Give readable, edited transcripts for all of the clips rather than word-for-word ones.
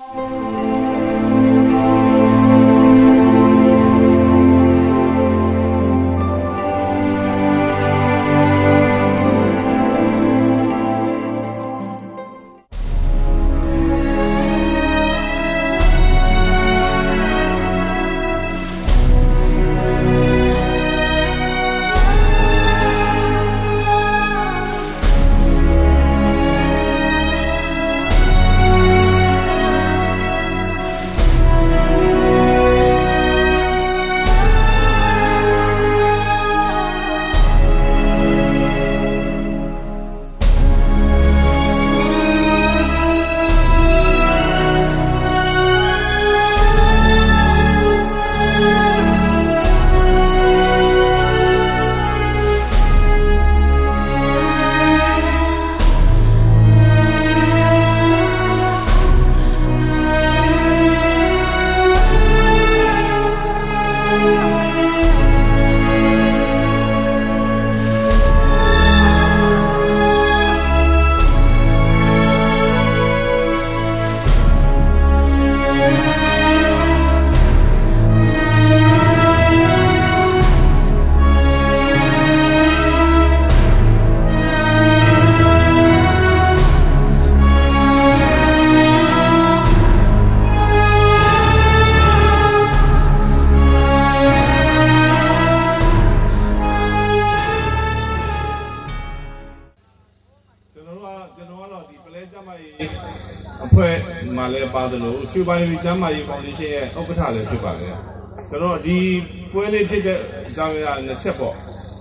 Padalo, Shubani Jamai Foundation, Opatale Pipale. So, the Puele Jamia and the Chepo.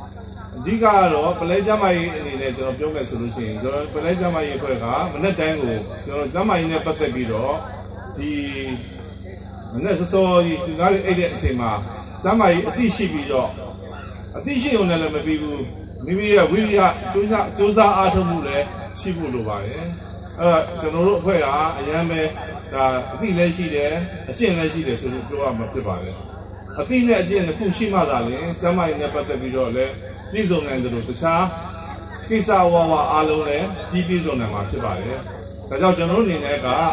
Digaro, Pelejamai in the Yoga solution, Pelejamai Pega, Menetango, Jamai in the Patabiro, the necessary United Sema, Jamai, a Tishibido, a Tishi on the Mabibu, maybe a Willia, Tuza Atomule, Shibuluba. General where I am a thing that she there, a chain that she there, so blow up my private. A thing that Jane Pushima, Jama in the Patabidole, Lizon and the Lucha, Kisa Wawa Alone, Pipis on the market. The general in Ega,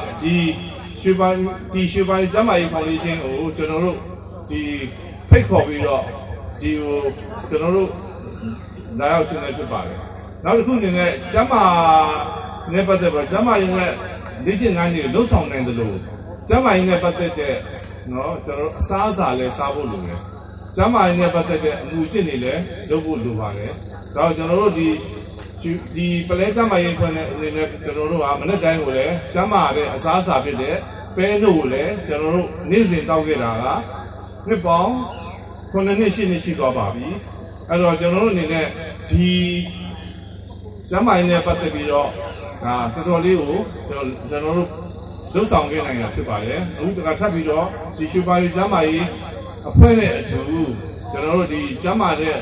the Shubai Jama Foundation, or General, the Pay Copy, the General Diotin at the now the Kunin Jama. Never the Jama in the Legion and no song and the low. Jama in the Patate, no, Sasa le Sabulu. Jama in the Patate, Mutinile, Dobu Luvane. Now, General the Palejama in the General Amanatangule, Jama, Sasa Pide, Penule, General Nizin Tawgera, Nipon, Conanishi Nishikobabi, and General in the Jama in the Patabiro. General, those song getting a pipare, who got Tabido, the Shubai Jamai, appointed to General the Jama there.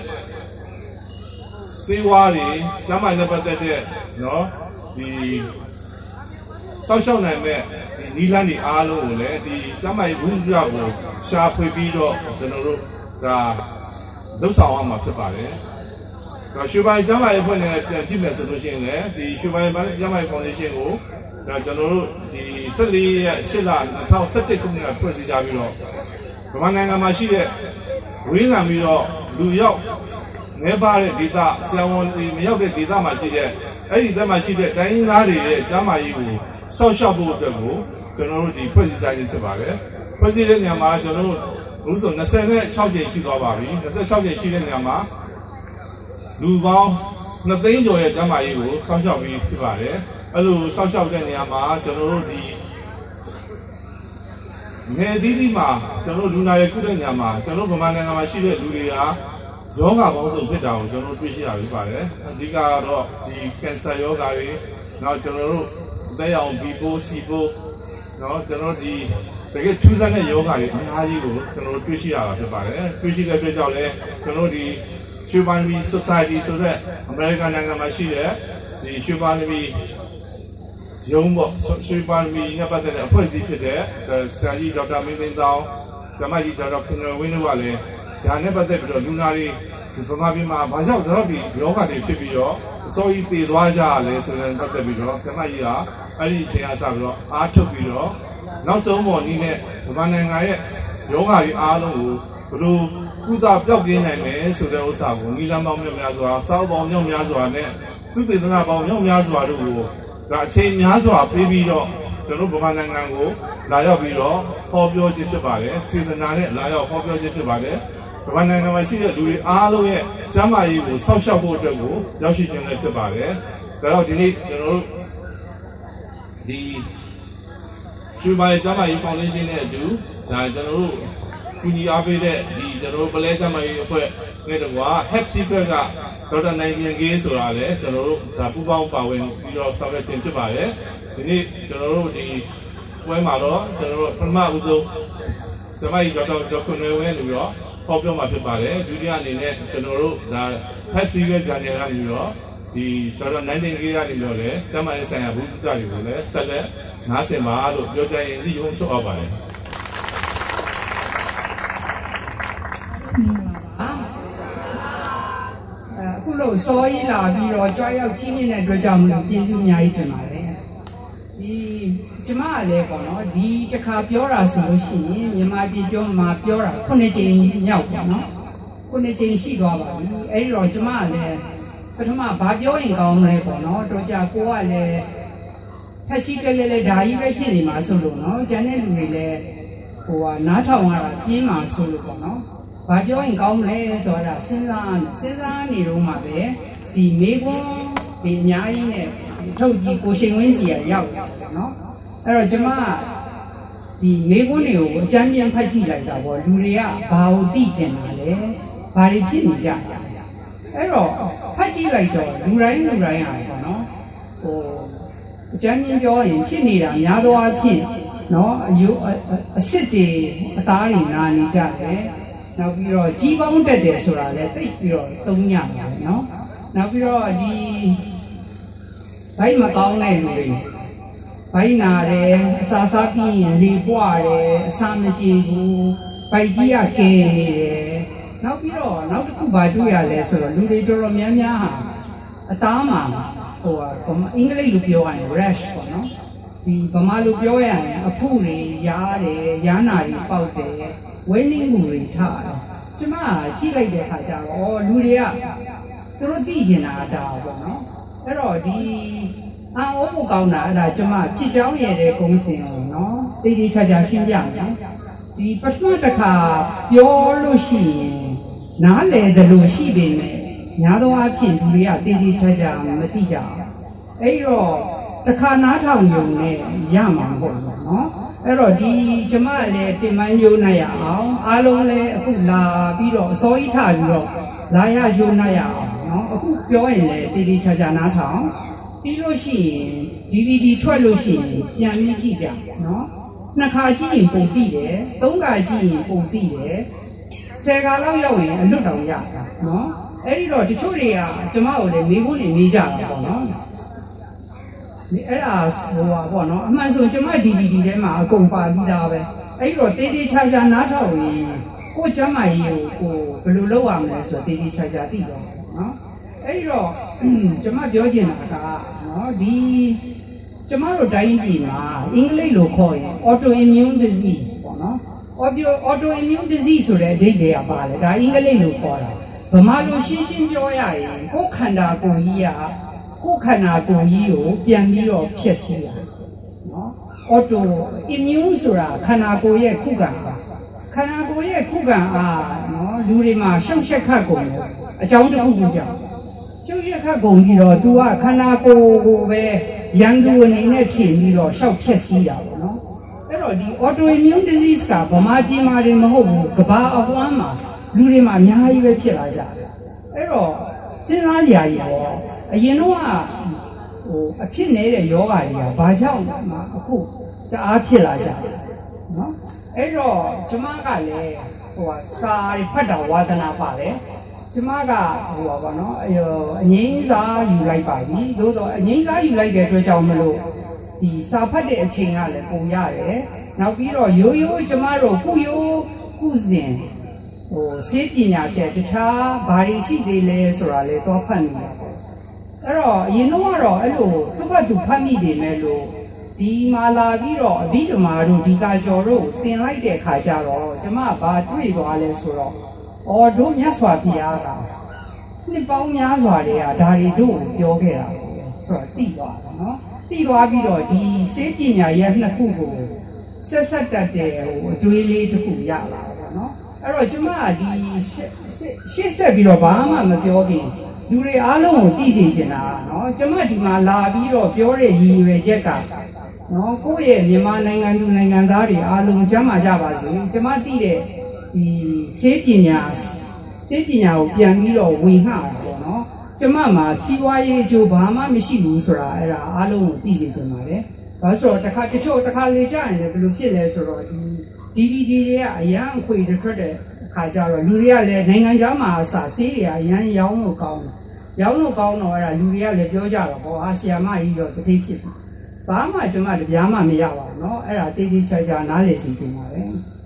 Siwari, Jama never there, no, the social name, the Nilani Alo, the Jamai Bundrago, Sharp Bido, General, those are on my pipare. Shubai Jama when a gymnast solution there, the Shubai Jama Foundation, General, the Sally Shilla, how Sete President. Romanga Machine, Wina Miro, New York, never did that, someone in New York did that machine. Any time I see that Dainari, Jama, social board, General, the President President Yama, General, also the Senate, Chowdy Chigabi, the Chowdy Chigan Yama. Lubao, not the enjoy a Jama, some shall be divided. A little some shall be Yama, General D. Nedima, General Luna Kudanyama, General Manama Shida Luria, Zonga also put down, General Prisha, Diga, the Cancer Yoga, now General, they are people, Sibo, no, General D. They get 2,000 yoga, General Prisha, Prisha, General D. Shubanvi Society, so that American Nangamashire, the Shubanvi Zombo, Shubanvi never did a positive there, the Saji Dr. Mindendao, Samadi Dr. Winuale, they are never there, but Lunari, Pumabima, Baja Drobi, Yoga de Pibio, so it is Waja, less than Dr. Samaya. အဲ့ဒီအချိန်အစားပြီးတော့အားထုတ်ပြီးတော့နောက်ဆုံးပေါ်နည်းနဲ့ဗမာနိုင်ငံရဲ့ယောဂါကြီးအားလုံးကိုဘယ်လိုကုသပျောက်ကင်းနိုင်မယ်ဆိုတဲ့ဥစ္စာကိုနီလန်ပေါင်းမြောက်များစွာစောက်ပေါင်းမြောက်များစွာနဲ့သူတေသနာပေါင်းမြောက်များစွာတို့ကိုဒါအချိန်များစွာပေးပြီးတော့ကျွန်တော်ဗမာနိုင်ငံကိုလာရောက်ပြီးတော့ဟောပြောခြင်းဖြစ်ပါတယ်စေတနာနဲ့လာရောက်ဟောပြောခြင်းဖြစ်ပါတယ်ဗမာနိုင်ငံမှာရှိတဲ့လူတွေအားလုံးရဲ့ကျန်းမာရေးကိုစောင့်ရှောက်ဖို့အတွက်ကိုရောက်ရှိခြင်းလည်းဖြစ်ပါတယ်ဒါတော့ဒီနေ့ကျွန်တော်တို့ဒီရွှေမိုင်ကျန်းမာရေးဖောင်ဒေးရှင်းနဲ့အတူဒါကျွန်တော်တို့ကူညီအားပေးတဲ့ဒီကျွန်တော်တို့ပလဲကျန်းမာရေးအဖွဲ့နဲ့တကွာ Health Secret ကဒေါက်တာနိုင်မြန်ကေးဆိုတာလည်းကျွန်တော်တို့ဒါပူးပေါင်းပါဝင်ပြီးတော့ဆောင်ရွက်ခြင်းဖြစ်ပါတယ်ဒီနေ့ကျွန်တော်တို့ဒီပွဲမှာတော့ကျွန်တော်တို့ပထမဦးဆုံးစမိုင်းဒေါက်တာခွန်နေဝဲလို့ရောဟောပြောမှာဖြစ်ပါတယ်ဒုတိယအနေနဲ့ကျွန်တော်တို့ဒါ Health Secret ဂျာနယ်ကနေပြီးတော့ဒီဒေါက်တာနိုင်မြန်ကေးကနေပြီးတော့လည်းကျန်းမာရေးဆိုင်ရာဘုဒ္ဓတွေကိုလည်းဆက်လက်နားဆင်ပါလို့ပြောကြရင်ဒီရုံးချုပ်အောင်ပါတယ်အခုလို့စောကြီးလာပြီးတော့ကြွားရောက်ချင်းမြင့်တဲ့အတွက်ကြောင့်မလို့ကျေးဇူးအများကြီးတင်ပါတယ်ဒီကျမကလည်းပေါ့နော်ဒီတစ်ခါပြောတာဆိုလို့ရှိရင်မြန်မာပြည်ပြောမှာပြောတာ9ကြိမ်မြောက်ပေါ့နော်9ကြိမ်ရှိသွားပါပြီအဲ့ဒီတော့ကျမကလည်းပထမဘာပြောရင်ကောင်းမလဲပေါ့နော်တို့ကြကိုကလည်းထက်ချီကလေးလေးဓာကြီးပဲဖြစ်နေမှာဆိုလို့နော်ကျန်တဲ့လူတွေလည်းဟိုကနားထောင်ရတာပြင်းမှာဆိုလို့ပေါ့နော်ဘာပြောရင်ကောင်းမလဲဆိုတာစဉ်းစားနေတော့မှပဲဒီမေကွန်းဒီအများကြီးနဲ့ထုတ်ကြည့်ကိုရှင်ဝင်းစီကရောက်တယ်နော်အဲ့တော့ကျမဒီမေကွန်းတွေကိုအကြမ်းပြန်ဖတ်ကြည့်လိုက်တာပေါ့လူတွေကဘာကိုသိကျင်တာလဲဘာတွေဖြစ်နေကြလဲအဲ့တော့ဖတ်ကြည့်လိုက်တော့လူတိုင်းရတယ်ပေါ့နော်ဟိုအကြမ်းပြန်ပြောရင်ဖြစ်နေတာများသောအားဖြင့်နော်အစစ်တွေအသားတွေနာနေကြတယ်နောက်ပြီးတော့ကြီးပေါင်းတက်တယ်ဆိုတာလည်းသိပြီးတော့သုံးညပါတယ်နော်နောက်ပြီးတော့ဒီဘိုက်မကောင်းတဲ့လူတွေဘိုက်နာတယ်အစာစားပြီးရင်လေပွားတယ်အစာမကြေဘူးဘိုက်ကြီးကကဲနေတယ်နောက်ပြီးတော့နောက်တစ်ခုဘာတွေ့ရလဲဆိုတော့လူတွေတော်တော်များများဟာအသားမှာဟိုအင်္ဂလိပ်လိုပြောရရင် rash ပေါ့နော်ဒီဗမာလိုပြောရရင်အဖုတွေရားတယ်ရားနာတွေပေါက်တယ်ဝဲနေမှုတွေထားတယ်ကျမကြည့်လိုက်တဲ့အခါကျတော့လူတွေကသူတို့သိကျင်တာဒါပေါ့နော်အဲ့တော့ဒီအာဝမှုကောင်းတာအဲ့ဒါကျမဖြစ်ကြောင်းရတဲ့ဂုံးစင်ကိုနော်တေးသေးချာချာရှင်းပြမယ်ဒီပထမတစ်ခါပြောလို့ရှိရင်နားလည်သလိုရှိပေမဲ့ညာသောအဖြစ်လူတွေကတေးသေးချာချာမသိကြဘူးအဲ့တော့တစ်ခါနားထောင်ရုံနဲ့ရမှာမဟုတ်ဘူးနော်အဲ့တော့ဒီကျမလည်းပြင်ပန်းယုံနိုင်ရအောင်အားလုံးလည်းအခုလာပြီးတော့အစောကြီးထပြီးတော့လာရယုံနိုင်ရအောင်နော်အခုပြောရင်လည်းတေးသေးချာချာနားထောင်ပြီးလို့ရှိရင် DVD ထွက်လို့ရှိရင်ပြန်ပြီးကြည့်ကြနော်နှစ်ခါကြည့်ရင်ပုံသိတယ်သုံးခါကြည့်ရင်ပုံသိတယ်10ခါလောက်ရောက်ရင်အလွတ်တောင်ရတာနော်အဲ့ဒီတော့တချို့တွေကကျမကိုလည်းမေးခွန်းတွေမေးကြတာပေါ့နော်အဲ့ဒါဟိုပါပေါ့နော်အမှန်ဆိုကျမ DVD ထဲမှာအကုန်ပါပြီးသားပဲအဲ့ဒီတော့တေးသေးချာချာနားထောင်ရင်ကိုကျမကြီးကိုဘယ်လိုလုပ်ရမလဲဆိုတော့တေးသေးချာချာသိတော့နော်အဲ့ဒီတော့ကျမပြောချင်တာကနော်ဒီကျမတို့တိုင်းပြည်မှာအင်္ဂလိပ်လိုခေါ်ရင် autoimmune disease ပေါ့နော် autoimmune disease ဆိုတဲ့အဓိပ္ပာယ်ကပါလေဒါအင်္ဂလိပ်လိုခေါ်တာဗမာလိုရှင်းရှင်းပြောရရင်ကိုယ်ခန္ဓာကိုယ်ကြီးကကိုယ်ခန္ဓာကိုယ်ကြီးကိုပြန်ပြီးတော့ဖျက်ဆီးတာနော် autoimmune ဆိုတာခန္ဓာကိုယ်ရဲ့ခုခံပါခန္ဓာကိုယ်ရဲ့ခုခံအားနော်လူတွေမှာရှုပ်ရှက်ခတ်ကုန်တယ်အကြောင်းတစ်ခုခုကြောင့်ရှုပ်ရှက်ခတ်ကုန်ပြီးတော့ तू ကခန္ဓာကိုယ်ကိုပဲရန်သူအနေနဲ့ထင်ပြီးတော့ရှောက်ဖျက်ဆီးတာပေါ့နော်အဲ့တော့ဒီ autoimmune disease ကဗမာပြည်မှာတွေမဟုတ်ဘူးကမ္ဘာအဝန်းမှာလူတွေမှာအများကြီးပဲဖြစ်လာကြတယ်အဲ့တော့စဉ်းစားကြရည်ပေါ့အရင်တော့ဟိုအဖြစ်နေတဲ့ယောဂါတွေကဘာကြောင့်မှအခုတအားဖြစ်လာကြတယ်နော်အဲ့တော့ကျမကလည်းဟိုစာဖတ်တာဝါသနာပါတယ်ကျမကဟိုပါဗောနော်အငိမ့်စားယူလိုက်ပါပြီသို့တော့အငိမ့်စားယူလိုက်တဲ့အတွက်ကြောင့်မလို့ဒီစာဖတ်တဲ့အချိန်ကလည်းပုံရတယ်နောက်ပြီးတော့ရိုးရိုးကျမတို့ကုစဉ်ဟိုဆေးပညာချက်တခြားဘာတွေရှိသေးလဲဆိုတာလေတော့ဖတ်နေတာပေါ့အဲ့တော့အရင်တော့အဲ့လိုသူ့ဘက်သူဖတ်မိနေမယ်လို့ဒီမာလာပြီးတော့အဘိဓမ္မာတို့ဒီကာကျော်တို့သင်လိုက်တဲ့ခါကျတော့ကျမဘာတွေ့သွားလဲဆိုတော့အော်တို့မြတ်စွာဘုရားကနှစ်ပေါင်းများစွာတည်းကဒါတွေတို့ပြောခဲ့တာဆိုတော့သိသွားတယ်နော်သိသွားပြီးတော့ဒီစေပညာရဲ့နှစ်ခုကိုဆက်ဆက်တတ်တဲ့အတွေးလေးတစ်ခုရလာတယ်နော်အဲ့တော့ကျမကဒီရှေ့ဆက်ပြီးတော့ဘာမှမပြောခင်လူတွေအားလုံးကိုသိစေချင်တာနော်ကျမဒီမှာလာပြီးတော့ပြောတဲ့ရည်ရွယ်ချက်ကနော်ကိုယ့်ရဲ့မြန်မာနိုင်ငံသူနိုင်ငံသားတွေအားလုံးကျမ်းမာကြပါစေကျမသိတဲ့ဒီစေပညာကိုပြန်ပြီးတော့ဝေငှတာပေါ့နော်ကျမမှာစီးပွားရေးအကျိုးဘာမှမရှိဘူးဆိုတာအဲ့ဒါအားလုံးကိုသိစေချင်ပါတယ်ဘာလို့ဆိုတော့တချို့လေကြာရင်လည်းဘယ်လိုဖြစ်လဲဆိုတော့ဒီ DVD တွေကအရန်အခွေထွက်တဲ့အခါကျတော့လူတွေကလည်းနိုင်ငံခြားမှာအစဆေးတွေကအရန်ရောင်းလို့ကောင်းတယ်ရောင်းလို့ကောင်းတော့အဲ့ဒါလူတွေကလည်းပြောကြတော့ဟောဆီယာမကြီးတော့တတိဖြစ်ပြီဘာမှကျမတပြားမှမရပါဘူးเนาะအဲ့ဒါတေးသေးချာချာနားလည်စီတင်ပါပဲ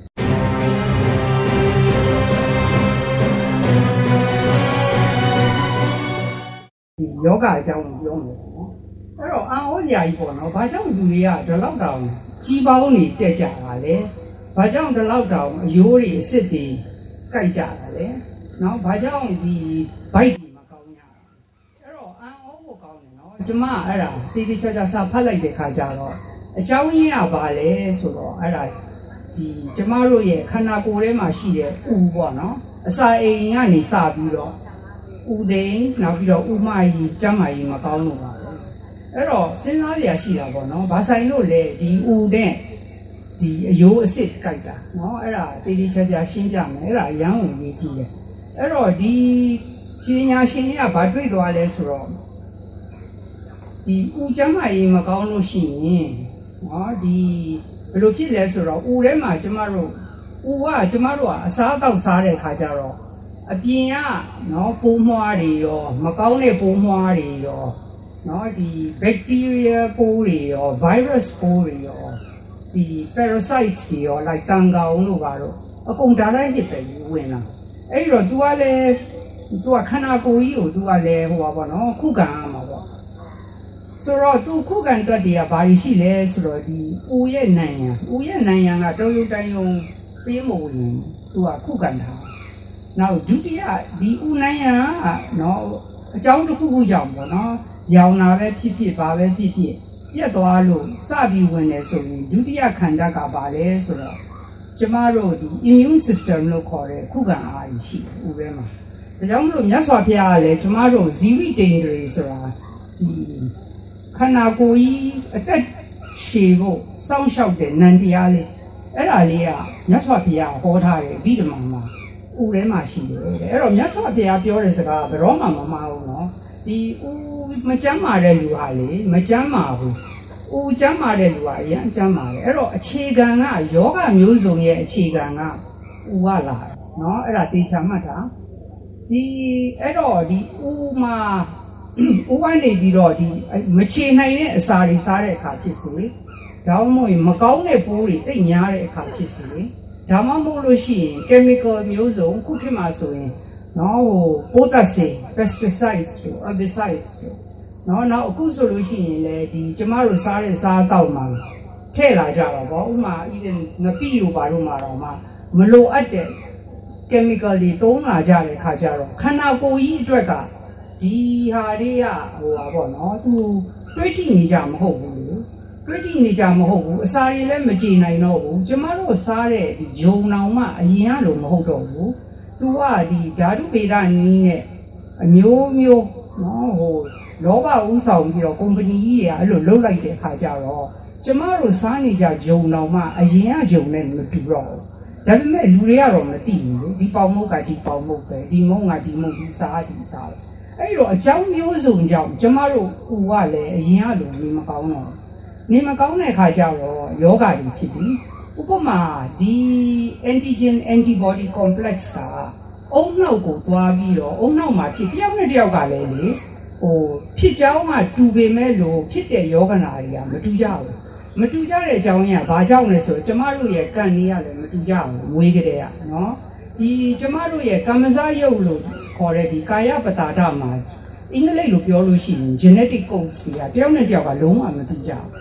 ဒီယောဂအကြောင်းကိုပြောမယ်နော်အဲ့တော့အာဟောကြာကြီးပေါ့နော်ဘာကြောင့်လူတွေကဒီလောက်တောင်ကြီးပေါင်းနေတက်ကြတာလဲဘာကြောင့်ဒီလောက်တောင်အယိုးတွေအစ်စ်တွေကြိုက်ကြတာလဲနော်ဘာကြောင့်ဒီဘိုက်တွေမကောင်းကြအဲ့တော့အာဟောဖို့ကောင်းတယ်နော်ကျမအဲ့ဒါတေးသေးချာချာစာဖတ်လိုက်တဲ့ခါကျတော့အကြောင်းရင်းကဘာလဲဆိုတော့အဲ့ဒါဒီကျမတို့ရဲ့ခန္ဓာကိုယ်ထဲမှာရှိတဲ့ဥပေါ့နော်အစာအိမ်ကနေစပြီးတော့ဥသိန်းနောက်ပြီးတော့ဥမကြီးကျမ်းမာကြီးမကောင်းလို့ပါပဲအဲ့တော့စဉ်းစားရရှိတာပေါ့နော်ဘာဆိုင်လို့လဲဒီဥတဲ့ဒီအယိုးအစ်စ်ကြိုက်တာနော်အဲ့ဒါတေးသေးချာချာရှင်းပြမယ်အဲ့ဒါရမ်းဝင်ရေးကြည့်တယ်အဲ့တော့ဒီပညာရှင်တွေကဘာတွေ့သွားလဲဆိုတော့ဒီဥကျမ်းမာကြီးမကောင်းလို့ရှိရင်နော်ဒီဘယ်လိုဖြစ်လဲဆိုတော့ဥထဲမှာကျမတို့ကအစားအသောက်စားတဲ့ခါကျတော့အပြင်ကနော်ပိုးမွှားတွေရောမကောင်းတဲ့ပိုးမွှားတွေရောနော်ဒီ bacteria ပိုးတွေရော virus ပိုးတွေရောဒီ parasites တွေရော like တန်ကောင်တို့ပါတော့အကုန်ဒါလိုက်ဟစ်တယ်ဝင်လာအဲ့တော့ तू ကလည်း तू ကခန္ဓာကိုယ်ကြီးကို तू ကလည်းဟိုပါပေါ့နော်ခုခံရမှာပေါ့ဆိုတော့ तू ခုခံတတ်တယ်ကဘာရှိလဲဆိုတော့ဒီဥရဲ့နိုင်ငံကတော်ရုံတိုင်းုံပေးမဝင် तू ကခုခံတာနောက်ဒုတိယဒီဥနိုင်ငံကနော်အကြောင်းတစ်ခုခုကြောင့်ပေါ့နော်ရောင်နာပဲဖြစ်ဖြစ်ဘာပဲဖြစ်ဖြစ်ပြတ်သွားလို့စပြီးဝင်နေဆိုရင်ဒုတိယခန္ဓာကပါလဲဆိုတော့ကျမတို့ဒီ immune system လို့ခေါ်တဲ့ခုခံအားကြီးရှိတယ်ဥပမာဒါကြောင့်မလို့မြတ်စွာဘုရားကလည်းကျမတို့ဇီဝိတ္တိန်တွေဆိုတာဒီခန္ဓာကိုယ်ကြီးအသက်ရှည်ဖို့စောင့်ရှောက်တဲ့နံတရားလေးအဲ့ဒါလေးကမြတ်စွာဘုရားဟောထားတယ်ဗိဓမာမှာဥထဲမှာရှိတယ်အဲ့တော့မြတ်စွာဘုရားပြောတဲ့စကားဘယ်တော့မှမမှားဘူးနော်ဒီဥမကျမ်းမာတဲ့လူဟာလေမကျမ်းမာဘူးဥကျမ်းမာတဲ့လူဟာအရင်ကျမ်းမာတယ်အဲ့တော့အခြေခံကယောဂမျိုးစုံရဲ့အခြေခံကဥကလာတယ်နော်အဲ့ဒါတေချာမှတ်တာဒီအဲ့တော့ဒီဥမှာဥကနေပြီးတော့ဒီမချေနိုင်တဲ့အစာတွေစားတဲ့အခါဖြစ်စေဒါမှမဟုတ်မကောင်းတဲ့ပိုးတွေတိတ်များတဲ့အခါဖြစ်စေဒါမှမဟုတ်လို့ရှိရင် chemical မျိုးစုံခုခေတ်မှာဆိုရင်နော်ဟိုပိုးသက်စေ pesticides တို့ herbicides တို့နော်အခုဆိုလို့ရှိရင်လေဒီကျမတို့စားတဲ့စားတောက်မှာထည့်လာကြတာပေါ့ဥမာ even ငပိတို့ဘာလို့မှာတော့မှမလိုအပ်တဲ့ chemical တွေသုံးလာကြတဲ့ခါကျတော့ခန္ဓာကိုယ်ကြီးအတွက်ကဒီဟာတွေကဟိုပါပေါ့နော်သူတွေးကြည့်နေကြမဟုတ်ဘူးလေတွေးကြည့်နေကြမဟုတ်ဘူးအစာတွေလည်းမကြည်နိုင်တော့ဘူးကျမတို့စားတဲ့ဒီဂျုံနောင်မှအရင်ကလို့မဟုတ်တော့ဘူးသူကဒီဓာတုဗေဒနည်းနဲ့အမျိုးမျိုးနော်ဟိုလောဘဥဆောင်ပြီးတော့ကုမ္ပဏီကြီးတွေကအဲ့လိုလုပ်လိုက်တဲ့အခါကျတော့ကျမတို့စားနေကြဂျုံနောင်မှအရင်ကဂျုံနဲ့မတူတော့ဘူးဒါပေမဲ့လူတွေကတော့မသိဘူးလေဒီပေါင်မုတ်ကဒီပေါင်မုတ်ပဲဒီမုံကဒီမုံဒီစားအဲ့တော့အကြောင်းမျိုးစုံကြောင့်ကျမတို့ဥကလည်းအရင်ကလိုနေမကောင်းတော့နေမကောင်းတဲ့ခါကျတော့ယောဂတွေဖြစ်ပြီဥပမာဒီ antigen antibody complex ကအုံနောက်ကိုသွားပြီးတော့အုံနောက်မှာဖြစ်တယောက်နဲ့တယောက်ကလည်းလေဟိုဖြစ်ကြောင်းကတူပေမဲ့လို့ဖြစ်တဲ့ယောဂနာတွေကမတူကြဘူးမတူကြတဲ့အကြောင်းရင်းကဘာကြောင့်လဲဆိုတော့ကျမတို့ရဲ့ကံတွေကလည်းမတူကြဘူးမွေးကြတဲ့ကနော်ဒီကျမတို့ရဲ့ကာမဇယုတ်လို့ခေါ်တဲ့ဒီကာယပတာဒမှာအင်္ဂလိပ်လိုပြောလို့ရှိရင် genetic codes တွေကတယောက်နဲ့တယောက်ကလုံးဝမတူကြဘူး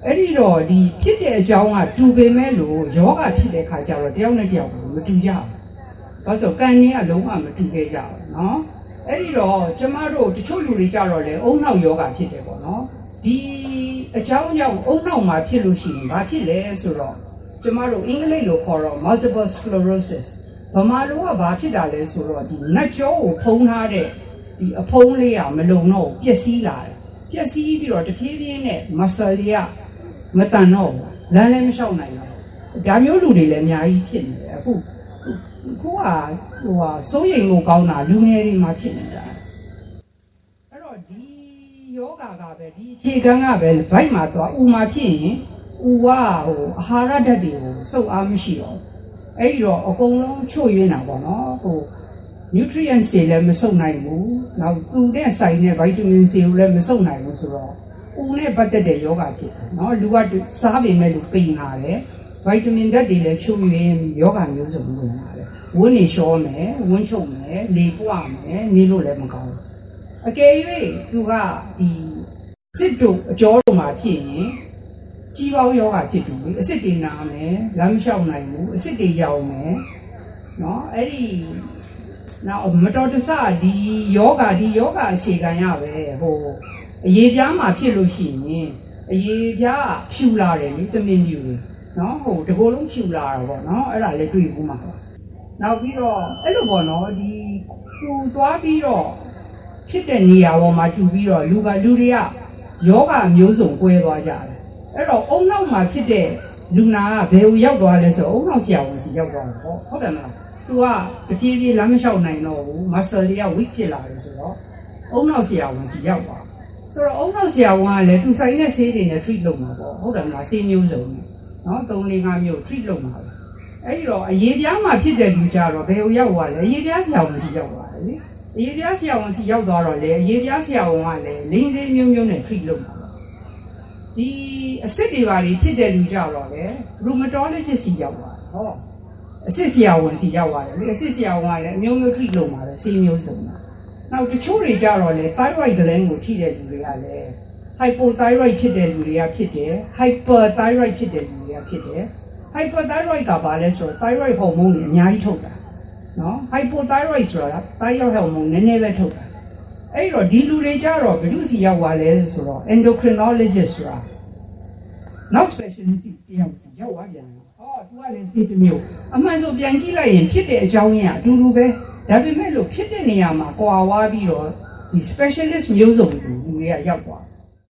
အဲ့ဒီတော့ဒီဖြစ်တဲ့အကြောင်းကတူပေမဲ့လို့ယောဂဖြစ်တဲ့ခါကျတော့တယောက်နဲ့တယောက်မတူကြဘူး။ဘာလို့ကံနေကလုံးဝမတူခဲ့ကြဘူးနော်။အဲ့ဒီတော့ကျမတို့တချို့လူတွေကြတော့လေအုံနောက်ယောဂဖြစ်တယ်ပေါ့နော်။ဒီအကြောင်းကြောင့်အုံနောက်မှာဖြစ်လို့ရှိရင်ဘာဖြစ်လဲဆိုတော့ကျမတို့အင်္ဂလိပ်လိုခေါ်တော့ multiple sclerosis ဗမာလိုကဘာဖြစ်တာလဲဆိုတော့ဒီနတ်ကြောကိုဖုံးထားတဲ့ဒီအဖုံးလေးကမလုံတော့ပျက်စီးလာတယ်။ပျက်စီးပြီးတော့တဖြည်းဖြည်းနဲ့ muscle တွေကမတန်တော့ဘူးလမ်းလည်းမလျှောက်နိုင်တော့ဒါမျိုးလူတွေလည်းအများကြီးဖြစ်နေတယ်အခုစိုးရိမ်မှုကောင်းတာလူငယ်တွေမှာဖြစ်နေတာအဲ့တော့ဒီယောဂကပဲဒီအခြေခံကပဲဘိုက်မှာသွားဥမှာဖြစ်ရင်ဥကအာဟာရဓာတ်တွေကိုစုပ်အားမရှိတော့အဲ့ဒီတော့အကုန်လုံးချို့ယွင်းတာပေါ့နော်nutrients တွေလည်းမစုပ်နိုင်ဘူးနောက်သူနဲ့ဆိုင်တဲ့ vitamin C ကိုလည်းမစုပ်နိုင်ဘူးဆိုတော့ဦးနဲ့ပတ်သက်တဲ့ယောဂဖြစ်တယ်နော်လူကစားပေမဲ့လူပိန်လာတယ်ဗိုက်တာမင်ဓာတ်တွေလည်းချုပ်ရင်းယောဂမျိုးစုံဝင်လာတယ်ဝန်းနေလျှောမယ်ဝန်းချုပ်မယ်လေပွားမယ်နေလို့လည်းမကောင်းဘူးအကယ်၍သူကဒီစစ်တို့အကြောတို့မှာဖြစ်ရင်ကြီးပေါင်းယောဂဖြစ်ပြီအစစ်တွေနာမယ်လမ်းမလျှောက်နိုင်ဘူးအစစ်တွေရောက်မယ်နော်အဲ့ဒီနောက်မတော်တဆဒီယောဂအခြေခံရပဲအရေးပြားမှာဖြစ်လို့ရှိရင်အရေးပြားဖြူလာတယ်လေသမင်းဖြူနော်တကိုယ်လုံးဖြူလာတာပေါ့နော်အဲ့ဒါလည်းတွေ့ဘူးမှာနောက်ပြီးတော့အဲ့လိုပေါ့နော်ဒီသူသွားပြီးတော့ဖြစ်တဲ့နေရာပေါ်မှာတူပြီးတော့လူတွေကယောဂမျိုးစုံကွဲသွားကြတယ်အဲ့တော့အုံနောက်မှာဖြစ်တဲ့လူနာကဘယ်ကိုရောက်သွားလဲဆိုတော့အုံနောက်ဆရာဝန်စီရောက်သွားတယ်ပေါ့ဟုတ်တယ်မလားသူကတပြေးပြေးလမ်းမလျှောက်နိုင်တော့ဘူး muscle တွေက weak ဖြစ်လာတယ်ဆိုတော့အုံနောက်ဆရာဝန်စီရောက်သွားဆိုတော့အုံနောက်ဆရာဝန်ကလည်းသူဆိုင်တဲ့ဆေးတွေနဲ့ treat လုပ်မှာပေါ့ဟုတ်တယ်မလားဆေးမျိုးစုံနဲ့နော်3-5မျိုး treat လုပ်မှာပဲအဲ့ဒီတော့အရေးပြားမှာဖြစ်တဲ့လူကြတော့ဘယ်ကိုရောက်သွားလဲအရေးပြားဆရာဝန်စီရောက်သွားတယ်လေအရေးပြားဆရာဝန်စီရောက်သွားတော့လေအရေးပြားဆရာဝန်ကလည်းလိန်ဆေးမျိုးနဲ့ treat လုပ်မှာဒီအစစ်တွေပါတွေဖြစ်တဲ့လူကြတော့လေ rheumatologist စီရောက်သွားဟောအစစ်ဆရာဝန်စီရောက်သွားတယ်လေအစစ်ဆရာဝန်ကလည်းအမျိုးမျိုး treat လုပ်မှာပဲဆေးမျိုးစုံတာနောက်တချို့တွေကြတော့လေ thyroid gland ကိုထိတဲ့လူတွေကလည်း hypothyroid ဖြစ်တဲ့လူတွေကဖြစ်တယ် hyperthyroid ဖြစ်တဲ့လူတွေကဖြစ်တယ် hyperthyroid ကဘာလဲဆိုတော့ thyroid hormone တွေအများကြီးထုတ်တာနော် hypothyroid ဆိုတာ thyroid hormone နည်းနည်းပဲထုတ်တာအဲ့တော့ဒီလူတွေကြတော့ဘယ်သူစီရောက်သွားလဲဆိုတော့ endocrinologist ဆိုတာနောက် specialist တယောက်စီရောက်သွားပြန်တယ်သူကလည်းစိတ်တမျိုးအမှန်ဆိုပြန်ကြည့်လိုက်ရင်ဖြစ်တဲ့အကြောင်းရင်းကအတူတူပဲဒါပေမဲ့လို့ဖြစ်တဲ့နေရာမှာကွာဝါးပြီးတော့ဒီ specialist မျိုးစုံကိုလူတွေကရောက်သွား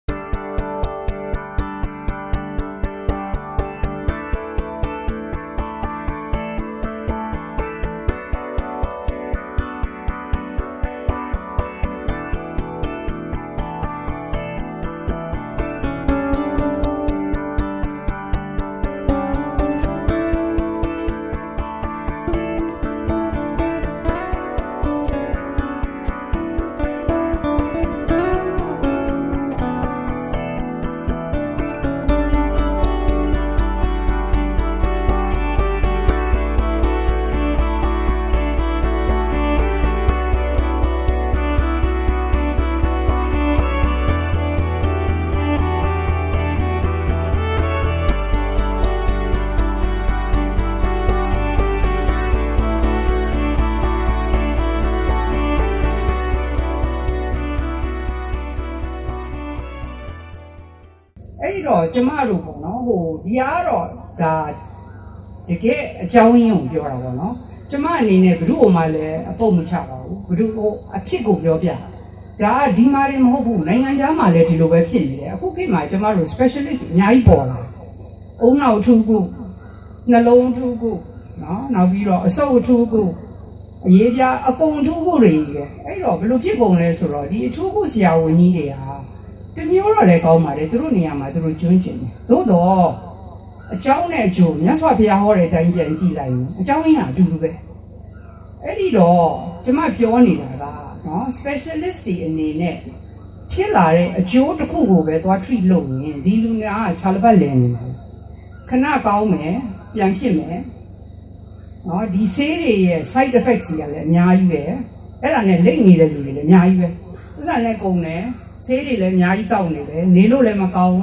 တော့ကျမတို့ပေါ့နော်ဒီကတော့ဒါတကယ်အကြောင်းရင်းကိုပြောတာပေါ့နော်ကျမအနေနဲ့ဘယ်သူ့အမှလည်းအပုတ်မချပါဘူးဘယ်သူအဖြစ်ကိုပြောပြဒါကဒီမှာတွေမဟုတ်ဘူးနိုင်ငံခြားမှာလည်းဒီလိုပဲဖြစ်နေတယ်အခုခေတ်မှာကျမတို့ specialist အများကြီးပေါ်လာအုံနောက်ထူးခုနှလုံးထူးခုနော်နောက်ပြီးတော့အဆုပ်ထူးခုအရေးပြအကုန်ထူးခုတွေကြီးပဲအဲ့တော့ဘယ်လိုဖြစ်ကုန်လဲဆိုတော့ဒီအထူးခုဆရာဝန်ကြီးတွေဟာတမျိုးတော့လည်းကောင်းပါတယ်သူတို့နေရာမှာသူတို့ကျွမ်းကျင်တယ်သို့တော့အเจ้าနဲ့အကျိုးမြတ်စွာဘုရားဟောတဲ့အတိုင်းပြန်ကြည့်လိုက်ရင်အเจ้าရင်းဟာအတူတူပဲအဲ့ဒီတော့ကျမပြောနေတာကနော် specialist တွေအနေနဲ့ဖြစ်လာတဲ့အကျိုးတစ်ခုကိုပဲသွား treat လုပ်ရင်ဒီလူနာကခြာလပတ်လည်နေတယ်ခဏကောင်းမယ်ပြန်ဖြစ်မယ်နော်ဒီဆေးတွေရဲ့ side effects တွေကလည်းအများကြီးပဲအဲ့ဒါနဲ့လိမ့်နေတဲ့လူတွေလည်းအများကြီးပဲဥစ္စာနဲ့ကုန်တယ်ဆေးတွေလည်းအများကြီးတောက်နေတယ်နေလို့လည်းမကောင်းဘူး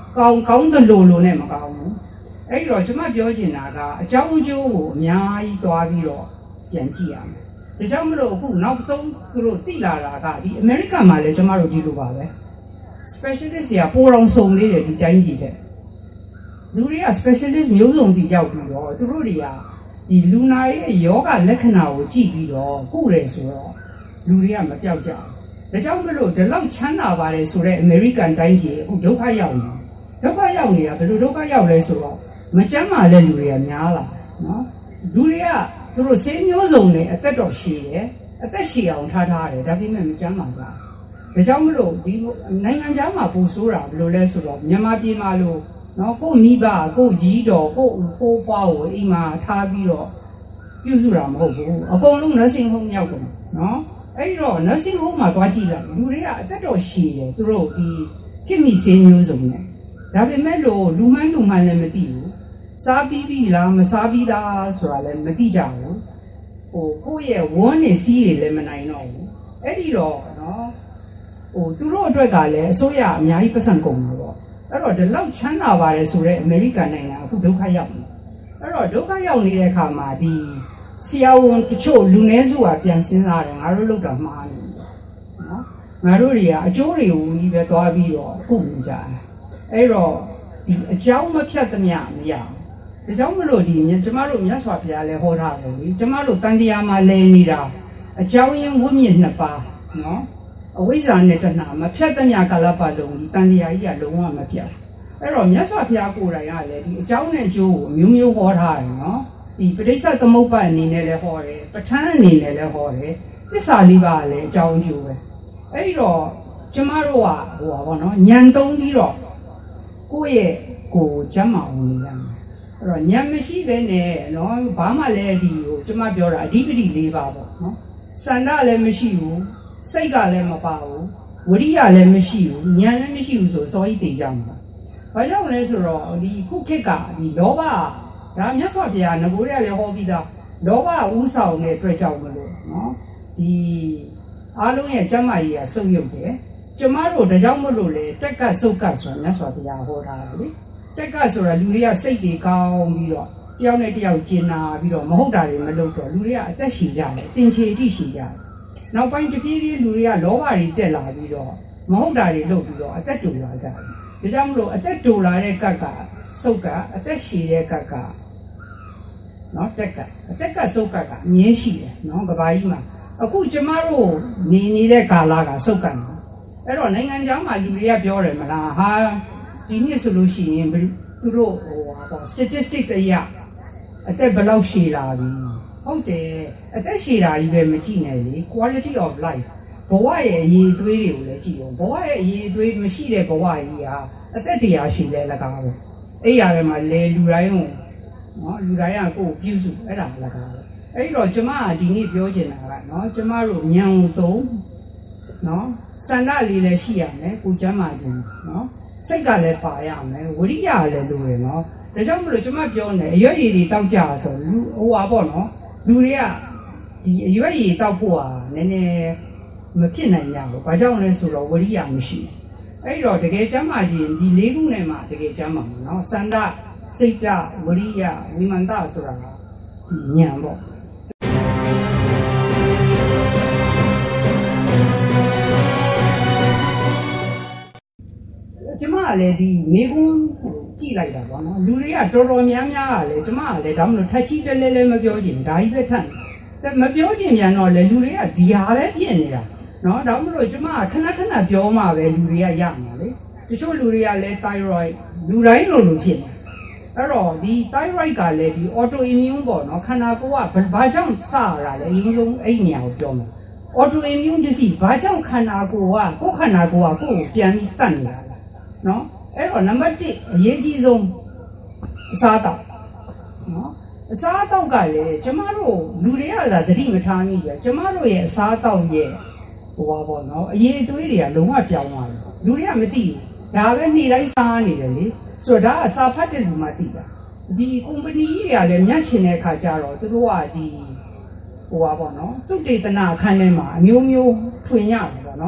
ကောင်းတဲ့လိုနဲ့မကောင်းဘူးအဲ့တော့ကျွန်မပြောချင်တာကအကြောင်းအကျိုးကိုအများကြီးတွားပြီးတော့ပြန်ကြည့်ရမယ်ဒါကြောင့်မလို့အခုနောက်ဆုံးသူတို့သိလာတာကဒီအမေရိကန်မှာလည်းကျွန်မတို့ဒီလိုပါပဲ specialist ကပိုတော်စုံလေးတယ်ဒီတိုင်းကြီးတဲ့လူတွေက specialist မျိုးစုံစီရောက်ပြီးတော့သူတို့တွေကဒီလူနာရဲ့ယောဂလက္ခဏာကိုကြည့်ပြီးတော့ကုတယ်ဆိုတော့လူတွေကမပြောက်ကြဘူးဒါကြောင့်မလို့ဒီလောက်ချမ်းသာပါတယ်ဆိုတော့အမေရိကန်တိုင်းကြီးအခုဒုက္ခရောက်နေတာဘယ်လိုဒုက္ခရောက်လဲဆိုတော့မကျန်းမာတဲ့လူတွေကများလာနော်လူတွေကသူတို့ဆေးမျိုးစုံနဲ့အသက်တော်ရှည်တယ်အသက်ရှည်အောင်ထားတယ်ဒါပေမဲ့မကျန်းမာကြဘူးဒါကြောင့်မလို့ဒီနိုင်ငံခြားမှာပူဆိုးတာဘယ်လိုလဲဆိုတော့မြန်မာပြည်မှာလို့နော်ကိုမိဘကိုကြီးတော်ကိုပွားကိုအိမ်မှာထားပြီးတော့ပြုစုတာမဟုတ်ဘူးအကုန်လုံး nursing home ရောက်ကုန်နော်အဲ့တော့ nursing home မှာသွားကြည့်လိုက်လူတွေကအသက်တော်ရှည်တယ်သူတို့ဒီခင်မီဆေးမျိုးစုံနဲ့ဒါပေမဲ့လို့လူမှန်းလည်းမသိဘူးစားပြီးပြီလားမစားပြီးသားဆိုတာလည်းမသိကြဘူးကိုယ့်ရဲ့ဝန်းနေစီးတွေလည်းမနိုင်တော့ဘူးအဲ့ဒီတော့နော်သူတို့အတွက်ကလည်းအစိုးရအများကြီးပတ်စံကုန်လို့ပေါ့အဲ့တော့ဒီလောက်ချမ်းသာပါတယ်ဆိုတော့အမေရိကန်နိုင်ငံအခုဒုက္ခရောက်နေအဲ့တော့ဒုက္ခရောက်နေတဲ့အခါမှာဒီဆရာဝန်တချို့လူနည်းစုကပြန်စဉ်းစားတယ်ငါတို့လောက်တာမှားနေတယ်နော်ငါတို့တွေကအကျိုးတွေကိုကြီးပဲသွားပြီးတော့အခုနေကြတယ်အဲ့တော့ဒီအကြောင်းမဖြတ်သမျှမရဘူးဒါကြောင့်မလို့ဒီကျမတို့မြတ်စွာဘုရားလည်းဟောထားတယ်လေကျမတို့တန်တရားမှာလဲနေတာအကြောင်းရင်းဝိမြင့်နှစ်ပါးနော်အဝိဇ္ဇာနဲ့တဏှာမဖြတ်သမျှကာလပတ်လုံးဒီတန်တရားကြီးကလုံးဝမပြတ်အဲ့တော့မြတ်စွာဘုရားကိုယ်တိုင်ကလည်းဒီအကြောင်းနဲ့အကျိုးကိုအမျိုးမျိုးဟောထားတယ်နော်ဒီပဋိစ္စသမုပ္ပါအနေနဲ့လည်းဟောတယ်ပဋ္ဌာန်းအနေနဲ့လည်းဟောတယ်သစ္စာလေးပါးလည်းအကြောင်းအကျိုးပဲအဲ့ဒီတော့ကျမတို့ကပါဗောနော်ဉာဏ်သုံးပြီးတော့ကိုယ့်ရဲ့ကိုယ်ကျမ်းမာအောင်နေရမယ်အဲ့တော့ဉာဏ်မရှိတဲ့နဲ့နော်ဘာမှလည်းဒီကျမပြောတာအဓိပတိ၄ပါးပေါ့နော်စန္ဒလည်းမရှိဘူးစိတ်ကလည်းမပါဘူးဝိရိယလည်းမရှိဘူးဉာဏ်လည်းမရှိဘူးဆိုစောကြီးသိကြမှာဘာကြောင့်လဲဆိုတော့ဒီခုခေတ်ကဒီလောဘဒါမြတ်စွာဘုရားငကိုရလည်းဟောပြီးသားလောဘဥဆောင်တဲ့အတွက်ကြောင့်မလို့နော်ဒီအားလုံးရဲ့ကျမ်းမာရေးကဆုပ်ယုပ်တယ်ကျမတို့ဒါကြောင့်မလို့လေတက်ကဆုပ်ကဆိုတာမြတ်စွာဘုရားဟောထားတယ်လေတက်ကဆိုတာလူတွေကစိတ်တွေကောင်းပြီးတော့တယောက်နဲ့တယောက်ကျင်နာပြီးတော့မဟုတ်တာတွေမလုပ်တော့လူတွေကအသက်ရှည်ကြတယ်သင်္ချေတိရှည်ကြတယ်နောက်ပိုင်းတပြေးပြေးလူတွေကလောဘတွေတက်လာပြီးတော့မဟုတ်တာတွေလုပ်ပြီးတော့အသက်တူလာကြတယ်ဒါကြောင့်မလို့အသက်တူလာတဲ့ကတ်ကဆုပ်ကအသက်ရှည်တဲ့ကတ်ကနော်တက်ကဆုပ်ကအမြဲရှိတယ်နော်ကဘာကြီးမှာအခုကျမတို့နေတဲ့ကာလကဆုပ်ကန်တယ်အဲ့တော့နိုင်ငံခြားမှာလူတွေကပြောတယ်မလားဟာဒီနှစ်ဆိုလို့ရှိရင်သူတို့statistics အရာအသက်ဘယ်လောက်ရှည်လာပြီဟုတ်တယ်အသက်ရှည်တာကြီးပဲမကြည့်နဲ့လေ quality of life ဘဝရဲ့အရေးအသွေးတွေကိုလည်းကြည့်အောင်ဘဝရဲ့အရေးအသွေးမရှိတဲ့ဘဝကြီးဟာအသက်တရားရှိလဲလကားပဲအဲ့ရထဲမှာလေလူတိုင်းကိုနော်လူတိုင်းကကိုယ်ပြုစုအဲ့ဒါလကားပဲအဲ့တော့ကျမကဒီနေ့ပြောချင်တာကနော်ကျမတို့ဉာဏ်ကိုသုံးနော်စန္ဒလေးလည်းရှိရမယ်ကိုကျမ်းမာခြင်းနော်စိတ်ကလည်းပါရမယ်ဝိရိယလည်းလိုရယ်နော်ဒါကြောင့်မလို့ကျမပြောနေအရွက်ရည်တွေတောက်ကြဆိုလူဟိုပါပေါ့နော်လူတွေကဒီအရွက်ရည်တောက်ဖို့ဟာနည်းနည်းမဖြစ်နိုင်ရဘူးဘာကြောင့်လဲဆိုတော့ဝိရိယမရှိအဲ့တော့တကယ်ကျမ်းမာခြင်းဒီ၄ခုနဲ့မှတကယ်ကျမ်းမာမှာနော်စန္ဒစိတ်တဝိရိယဝိမန္တဆိုတာကဉာဏ်ပေါ့ကျမကလည်းဒီမိကုန်းကြည့်လိုက်တာပေါ့နော်လူတွေကတော်တော်များများကလည်းကျမကလည်းဒါမှမဟုတ်ထက်ချီတလဲလဲမပြောချင်ဒါကြီးပဲထက်မပြောချင်ပြန်တော့လေလူတွေကဒီဟာပဲဖြစ်နေတာနော်ဒါမှမဟုတ်ကျမကခဏပြောမှပဲလူတွေကရမှာလေတချို့လူတွေကလည်း thyroid လူတိုင်းလိုဖြစ်နေအဲ့တော့ဒီ thyroid ကလည်းဒီ autoimmune ပေါ့နော်ခန္ဓာကိုယ်ကဘာကြောင့်စရတာလဲအရင်ဆုံးအဲ့နေရာကိုပြောမယ် autoimmune disease ဘာကြောင့်ခန္ဓာကိုယ်ကကိုယ်ခန္ဓာကိုယ်ကကိုယ့်ကိုပြန်ပြီးတတ်နေတာနော်အဲ့တော့နံပါတ်1အရေးကြီးဆုံးအစားတောက်နော်အစားတောက်ကလည်းကျမတို့လူတွေကသာသတိမထားမိကြကျမတို့ရဲ့အစားတောက်ရဲ့ဟိုပါပေါ့နော်အရေးအသွေးတွေကလုံးဝပြောင်းသွားတယ်လူတွေကမသိဘူးဒါပဲနေ့တိုင်းစားနေတယ်လေဆိုတော့ဒါအစာဖတ်တဲ့လူမှသိတာဒီကုမ္ပဏီကြီးတွေကလည်းမြတ်ချင်တဲ့အခါကျတော့သူတို့ကဒီဟိုပါပေါ့နော်သူတေသနာအခန်းထဲမှာအမျိုးမျိုးထွင်ရတယ်ပေါ့နော်ဥ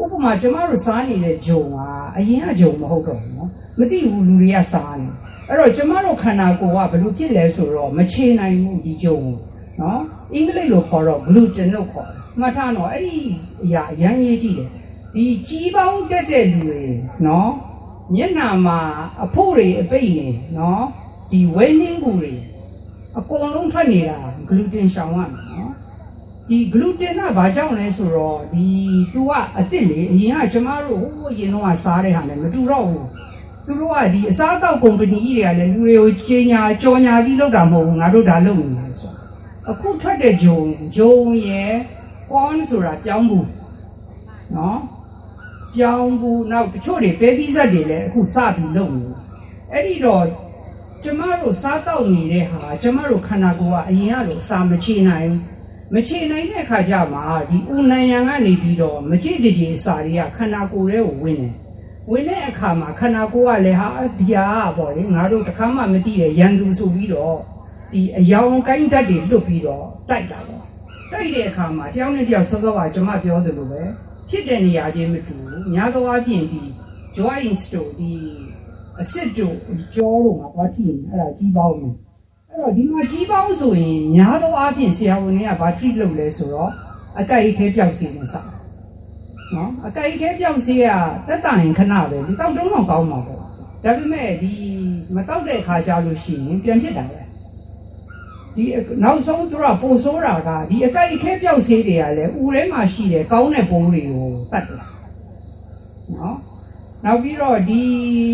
ဥပမာကျမတို့စားနေတဲ့ဂျုံကအရင်ကဂျုံမဟုတ်တော့ဘူးနော်မသိဘူးလူတွေကစားနေအဲ့တော့ကျမတို့ခန္ဓာကိုယ်ကဘယ်လိုဖြစ်လဲဆိုတော့မချေနိုင်ဘူးဒီဂျုံနော်အင်္ဂလိပ်လိုခေါ်တော့ gluten လို့ခေါ်တယ်မှတ်ထားတော့အဲ့ဒီအရာအရင်ရေးကြည့်တယ်ဒီကြီးပေါင်းတက်တဲ့လူတွေနော်မျက်နှာမှာအဖို့တွေအပိတ်နေနော်ဒီဝဲနှင်းကူတွေအကုန်လုံးထွက်နေတာ gluten ရှောင်ရမယ်နော်ဒီ gluten ကဘာကြောင့်လဲဆိုတော့ဒီ तू ကအစ်စ်လေအရင်ကကျမတို့ဟိုအရင်တော့စားတဲ့ဟာနဲ့မတူတော့ဘူးသူတို့ကဒီအစားအသောက်ကုမ္ပဏီကြီးတွေကလည်းလူတွေကိုကြီးညာကြော်ညာပြီးလုပ်တာမဟုတ်ဘူးငါတို့ဒါလုပ်နေတာဆိုအခုထွက်တဲ့ဂျုံရယ် corn ဆိုတာပြောင်းဘူးနော်ပြောင်းဘူးနောက်တချို့တွေပဲပြီးစက်တွေလည်းအခုစပြီးလုပ်နေအဲ့ဒီတော့ကျမတို့စားတောက်နေတဲ့ဟာကျမတို့ခန္ဓာကိုယ်ကအရင်ကလိုစာမချေနိုင်တဲ့အခါကျမှဒီဦးနံရံကနေပြီးတော့မကြည့်တကြည်စာတွေကခန္ဓာကိုယ်ထဲကိုဝင်တဲ့အခါမှာခန္ဓာကိုယ်ကလည်းဟာဒီဟာပေါ့လေငါတို့တခါမှမသိတဲ့ရန်သူဆိုပြီးတော့ဒီအယောင်ကိုင်းဓာတ်တွေလွတ်ပြီးတော့တိုက်တာပေါ့တိုက်တဲ့အခါမှာတယောက်နဲ့တယောက်စောစောကကျွန်မပြောသလိုပဲဖြစ်တဲ့နေရာချင်းမတူဘူးများသောအားဖြင့်ဒီ joints တို့ဒီအစစ်တို့ကြောတို့မှာဘာထိနေအဲ့ဒါကြီးပေါင်းမယ်အဲ့တော့ဒီမှာကြီးပေါင်းဆိုရင်များသောအားဖြင့်ဆရာဝန်တွေကဘာ treat လုပ်လဲဆိုတော့အကိုက်အခဲပြောက်စေနေစားနော်အကိုက်အခဲပြောက်စေကတက်တာရင်ခဏပဲဒီတောက်တုံးတော့ကောင်းမှာပေါ့ဒါပေမဲ့ဒီမတောက်တဲ့အခါကြာလို့ရှိရင်ပြန်ဖြစ်တာပဲဒီနောက်ဆုံးသူကပိုဆိုးတာကဒီအကိုက်အခဲပြောက်စေးတွေကလည်းဦးထဲမှာရှိတယ်ကောင်းတဲ့ပုံးတွေကိုတတ်တယ်နော်နောက်ပြီးတော့ဒီ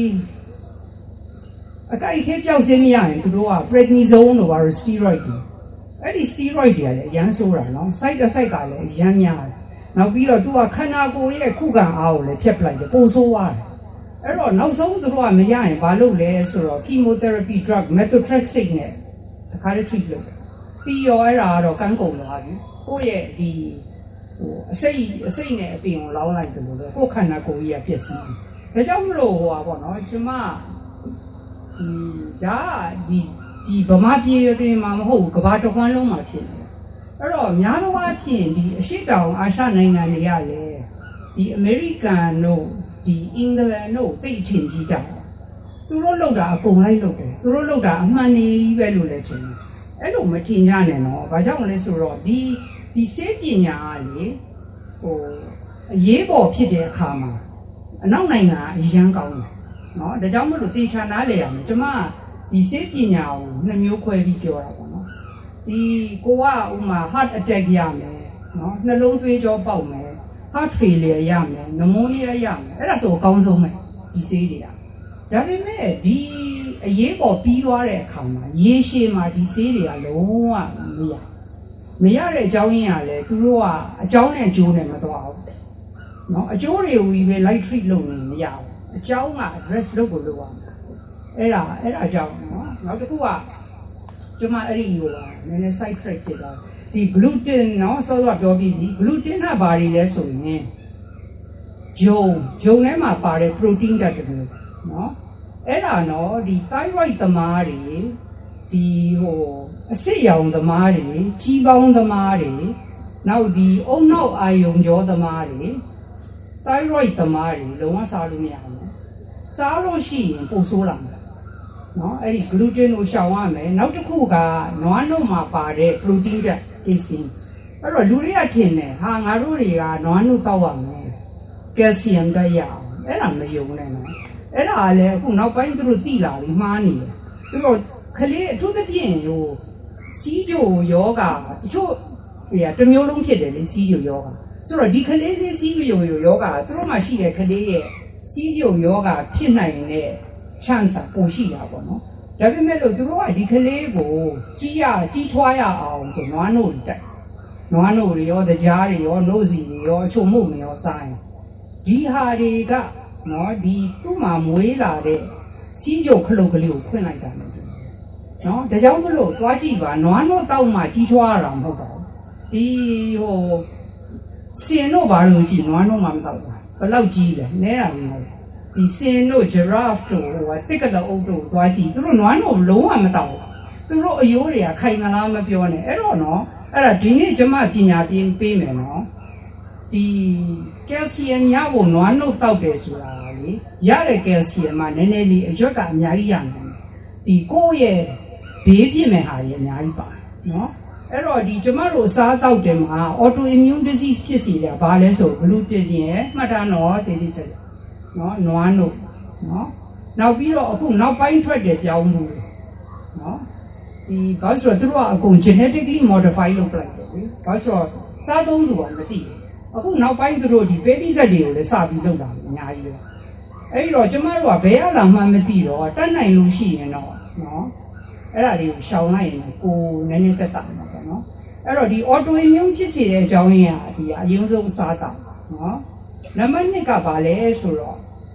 အကိုက်အခဲပြောက်စေးမရရင်သူတို့က prednisone တို့ဘာလို့ steroid တွေအဲ့ဒီ steroid တွေကလည်းအရန်ဆိုးတာနော် side effect ကလည်းအရန်များတယ်နောက်ပြီးတော့သူကခန္ဓာကိုယ်ရဲ့ခုခံအားကိုလည်းဖျက်ပလိုက်တယ်ပိုဆိုးသွားတယ်အဲ့တော့နောက်ဆုံးသူတို့ကမရရင်ဘာလုပ်လဲဆိုတော့ chemotherapy drug methotrexate နဲ့တခါတည်း treat လုပ်ပြီးရောအဲ့ဒါကတော့ကန်းကုန်သွားပြီကိုယ့်ရဲ့ဒီဟိုအစိတ်နဲ့အပင်ကိုလောင်းလိုက်တယ်လို့ပဲကိုယ့်ခန္ဓာကိုယ်ကြီးကပြည့်စည်တယ်ဒါကြောင့်မလို့ဟိုပါပေါ့နော်ကျမဒါဒီဗမာပြည်တွင်မှာမဟုတ်ဘူးကမ္ဘာတစ်ဝန်းလုံးမှာဖြစ်တယ်အဲ့တော့များသောအားဖြင့်ဒီအရှေ့တောင်အာရှနိုင်ငံတွေကလည်းဒီအမေရိကန်တို့ဒီအင်္ဂလန်တို့သိထင်ကြီးကြတယ်သူတို့လောက်တာအကုန်လိုက်လုပ်တယ်သူတို့လောက်တာအမှန်နေပဲလို့လည်းထင်တယ်အဲ့လိုမထင်ကြနဲ့နော်ဘာကြောင့်လဲဆိုတော့ဒီစေပညာကလေဟိုအရေးပေါ်ဖြစ်တဲ့အခါမှာအနောက်နိုင်ငံအရန်ကောင်းတယ်နော်ဒါကြောင့်မလို့သေချာနားလည်ရမယ်ကျွန်မဒီစေပညာကိုနှစ်မျိုးခွဲပြီးပြောတာပေါ့နော်ဒီကိုကဥမာ heart attack ရမယ်နော်နှလုံးသွေးကြောပေါက်မယ် heart failure ရမယ် pneumonia ရမယ်အဲ့ဒါဆိုအကောင်းဆုံးပဲဒီဆေးတွေကဒါပေမဲ့ဒီအရေးပေါ်ပြီးသွားတဲ့အခါမှာရေရှည်မှာဒီဆေးတွေကလုံးဝမရတဲ့အကြောင်းရင်းကလည်းသူတို့ကအကြောင်းနဲ့အကျိုးနဲ့မတော်ဘူးเนาะအကျိုးတွေကိုပဲ light treat လုပ်နေမရဘူးအကြောင်းက address လုပ်ကိုလုပ်ရမယ်အဲ့ဒါကြောင့်เนาะနောက်တစ်ခုကကျွန်မအဲ့ဒီဟိုနည်းနည်း side track ဖြစ်တာဒီ gluten เนาะစောစောပြောပြီးပြီ gluten ကဘာတွေလဲဆိုရင်ဂျုံထဲမှာပါတဲ့ protein ဓာတ်တွေเนาะအဲ့ဒါနော်ဒီ thyroid သမားတွေဒီဟိုအဆစ်ရောင်သမားတွေကြီးပေါင်းသမားတွေနောက်ဒီအုံနောက်အာယုံကြောသမားတွေ thyroid သမားတွေလုံးဝစားလို့မရဘူးစားလို့ရှိရင်ပိုဆိုးလာမှာနော်အဲ့ဒီ gluten ကိုရှောင်ရမယ်နောက်တစ်ခုကနွားနို့မှာပါတဲ့ protein ဓာတ် casein အဲ့တော့လူတွေကထင်တယ်ဟာငါတို့တွေကနွားနို့တောက်ရမယ် calcium ဓာတ်ရအောင်အဲ့ဒါမယုံနဲ့နော်အဲ့ဒါလည်းအခုနောက်ပိုင်းသူတို့သိလာပြီမှားနေတယ်သူတို့ခလေးအထူးသဖြင့်ဟိုစီးကြိုယောဂတချို့တွေကတစ်မျိုးလုံးဖြစ်တယ်လေစီးကြိုယောဂဆိုတော့ဒီခလေးလေးစီးကြိုယောဂသူတို့မှရှိတဲ့ခလေးရဲ့စီးကြိုယောဂဖြစ်နိုင်တဲ့ chance ပိုရှိတာပေါ့နော်ဒါပေမဲ့လို့သူတို့ကဒီခလေးကိုကြီးထွားရအောင်ဆိုနွားနို့တက်နွားနို့တွေရောကြားတွေရောနို့စီတွေရောအချုံမှုတွေရောစားရင်ဒီဟာတွေကနော်ဒီသူ့မှာမွေးလာတဲ့စီးကြုံခလုတ်ကလေးကိုဖွင့်လိုက်တာလို့နော်ဒါကြောင့်မလို့သွားကြည့်ပါနွားနို့တောက်မှကြီးထွားရတာမဟုတ်ပါဘူးဒီဟိုစင်တို့ဘာလို့ကြည့်နွားနို့မှမတောက်ဘူးဘယ်လောက်ကြီးလဲနဲတာမဟုတ်ဒီစင်တို့ giraffe တို့ဟိုတစ်ကလအုပ်တို့သွားကြည့်သူတို့နွားနို့လုံးဝမတောက်ဘူးသူတို့အယိုးတွေကခိုင်မလားမပြောနဲ့အဲ့တော့နော်အဲ့ဒါဒီနေ့ကျမပညာပေးမယ်နော်ကယ်လ်ဆီယမ်ရဖို့နွားနှုတ်တောက်တယ်ဆိုတာလေရတဲ့ကယ်လ်ဆီယမ်မှာနည်းနည်းလေးအကျွတ်ကအများကြီးရနိုင်တယ်ကိုယ့်ရဲ့ဘေးဖြစ်မဲ့ဟာကြီးအများကြီးပါနော်အဲ့တော့ကျမတို့စားတောက်တယ်မှာ autoimmune disease ဖြစ်စေတာဘာလဲဆိုဂလူတင်ရဲ့မှတ်ထားတော့တည်တည်ချက်နော်နွားနှုတ်နော်နောက်ပြီးတော့အခုနောက်ပိုင်းထွက်တယ်ပြောင်းမှုနော်ဘာလို့ဆိုတော့သူတို့ကအကုန် genetically modify လုပ်လိုက်တယ်လေဘာလို့ဆိုတော့စားသုံးသူကမသိဘူးအခုနောက်ပိုင်းသူတို့ပေးပြီးဆက်တွေကိုလည်းစပြီးလုပ်တာအများကြီးပဲအဲ့ဒီတော့ကျမတို့ကဘယ်ရလာမှမသိတော့တတ်နိုင်လို့ရှိရင်တော့နော်အဲ့ဒါတွေကိုရှောင်လိုက်ရင်ကိုနည်းနည်းသက်သာမှာပေါ့နော်အဲ့တော့autoimmune ဖြစ်စေတဲ့အကြောင်းရင်းကအရင်ဆုံးစားတာနော်နံပါတ်1ကဘာလဲဆိုတော့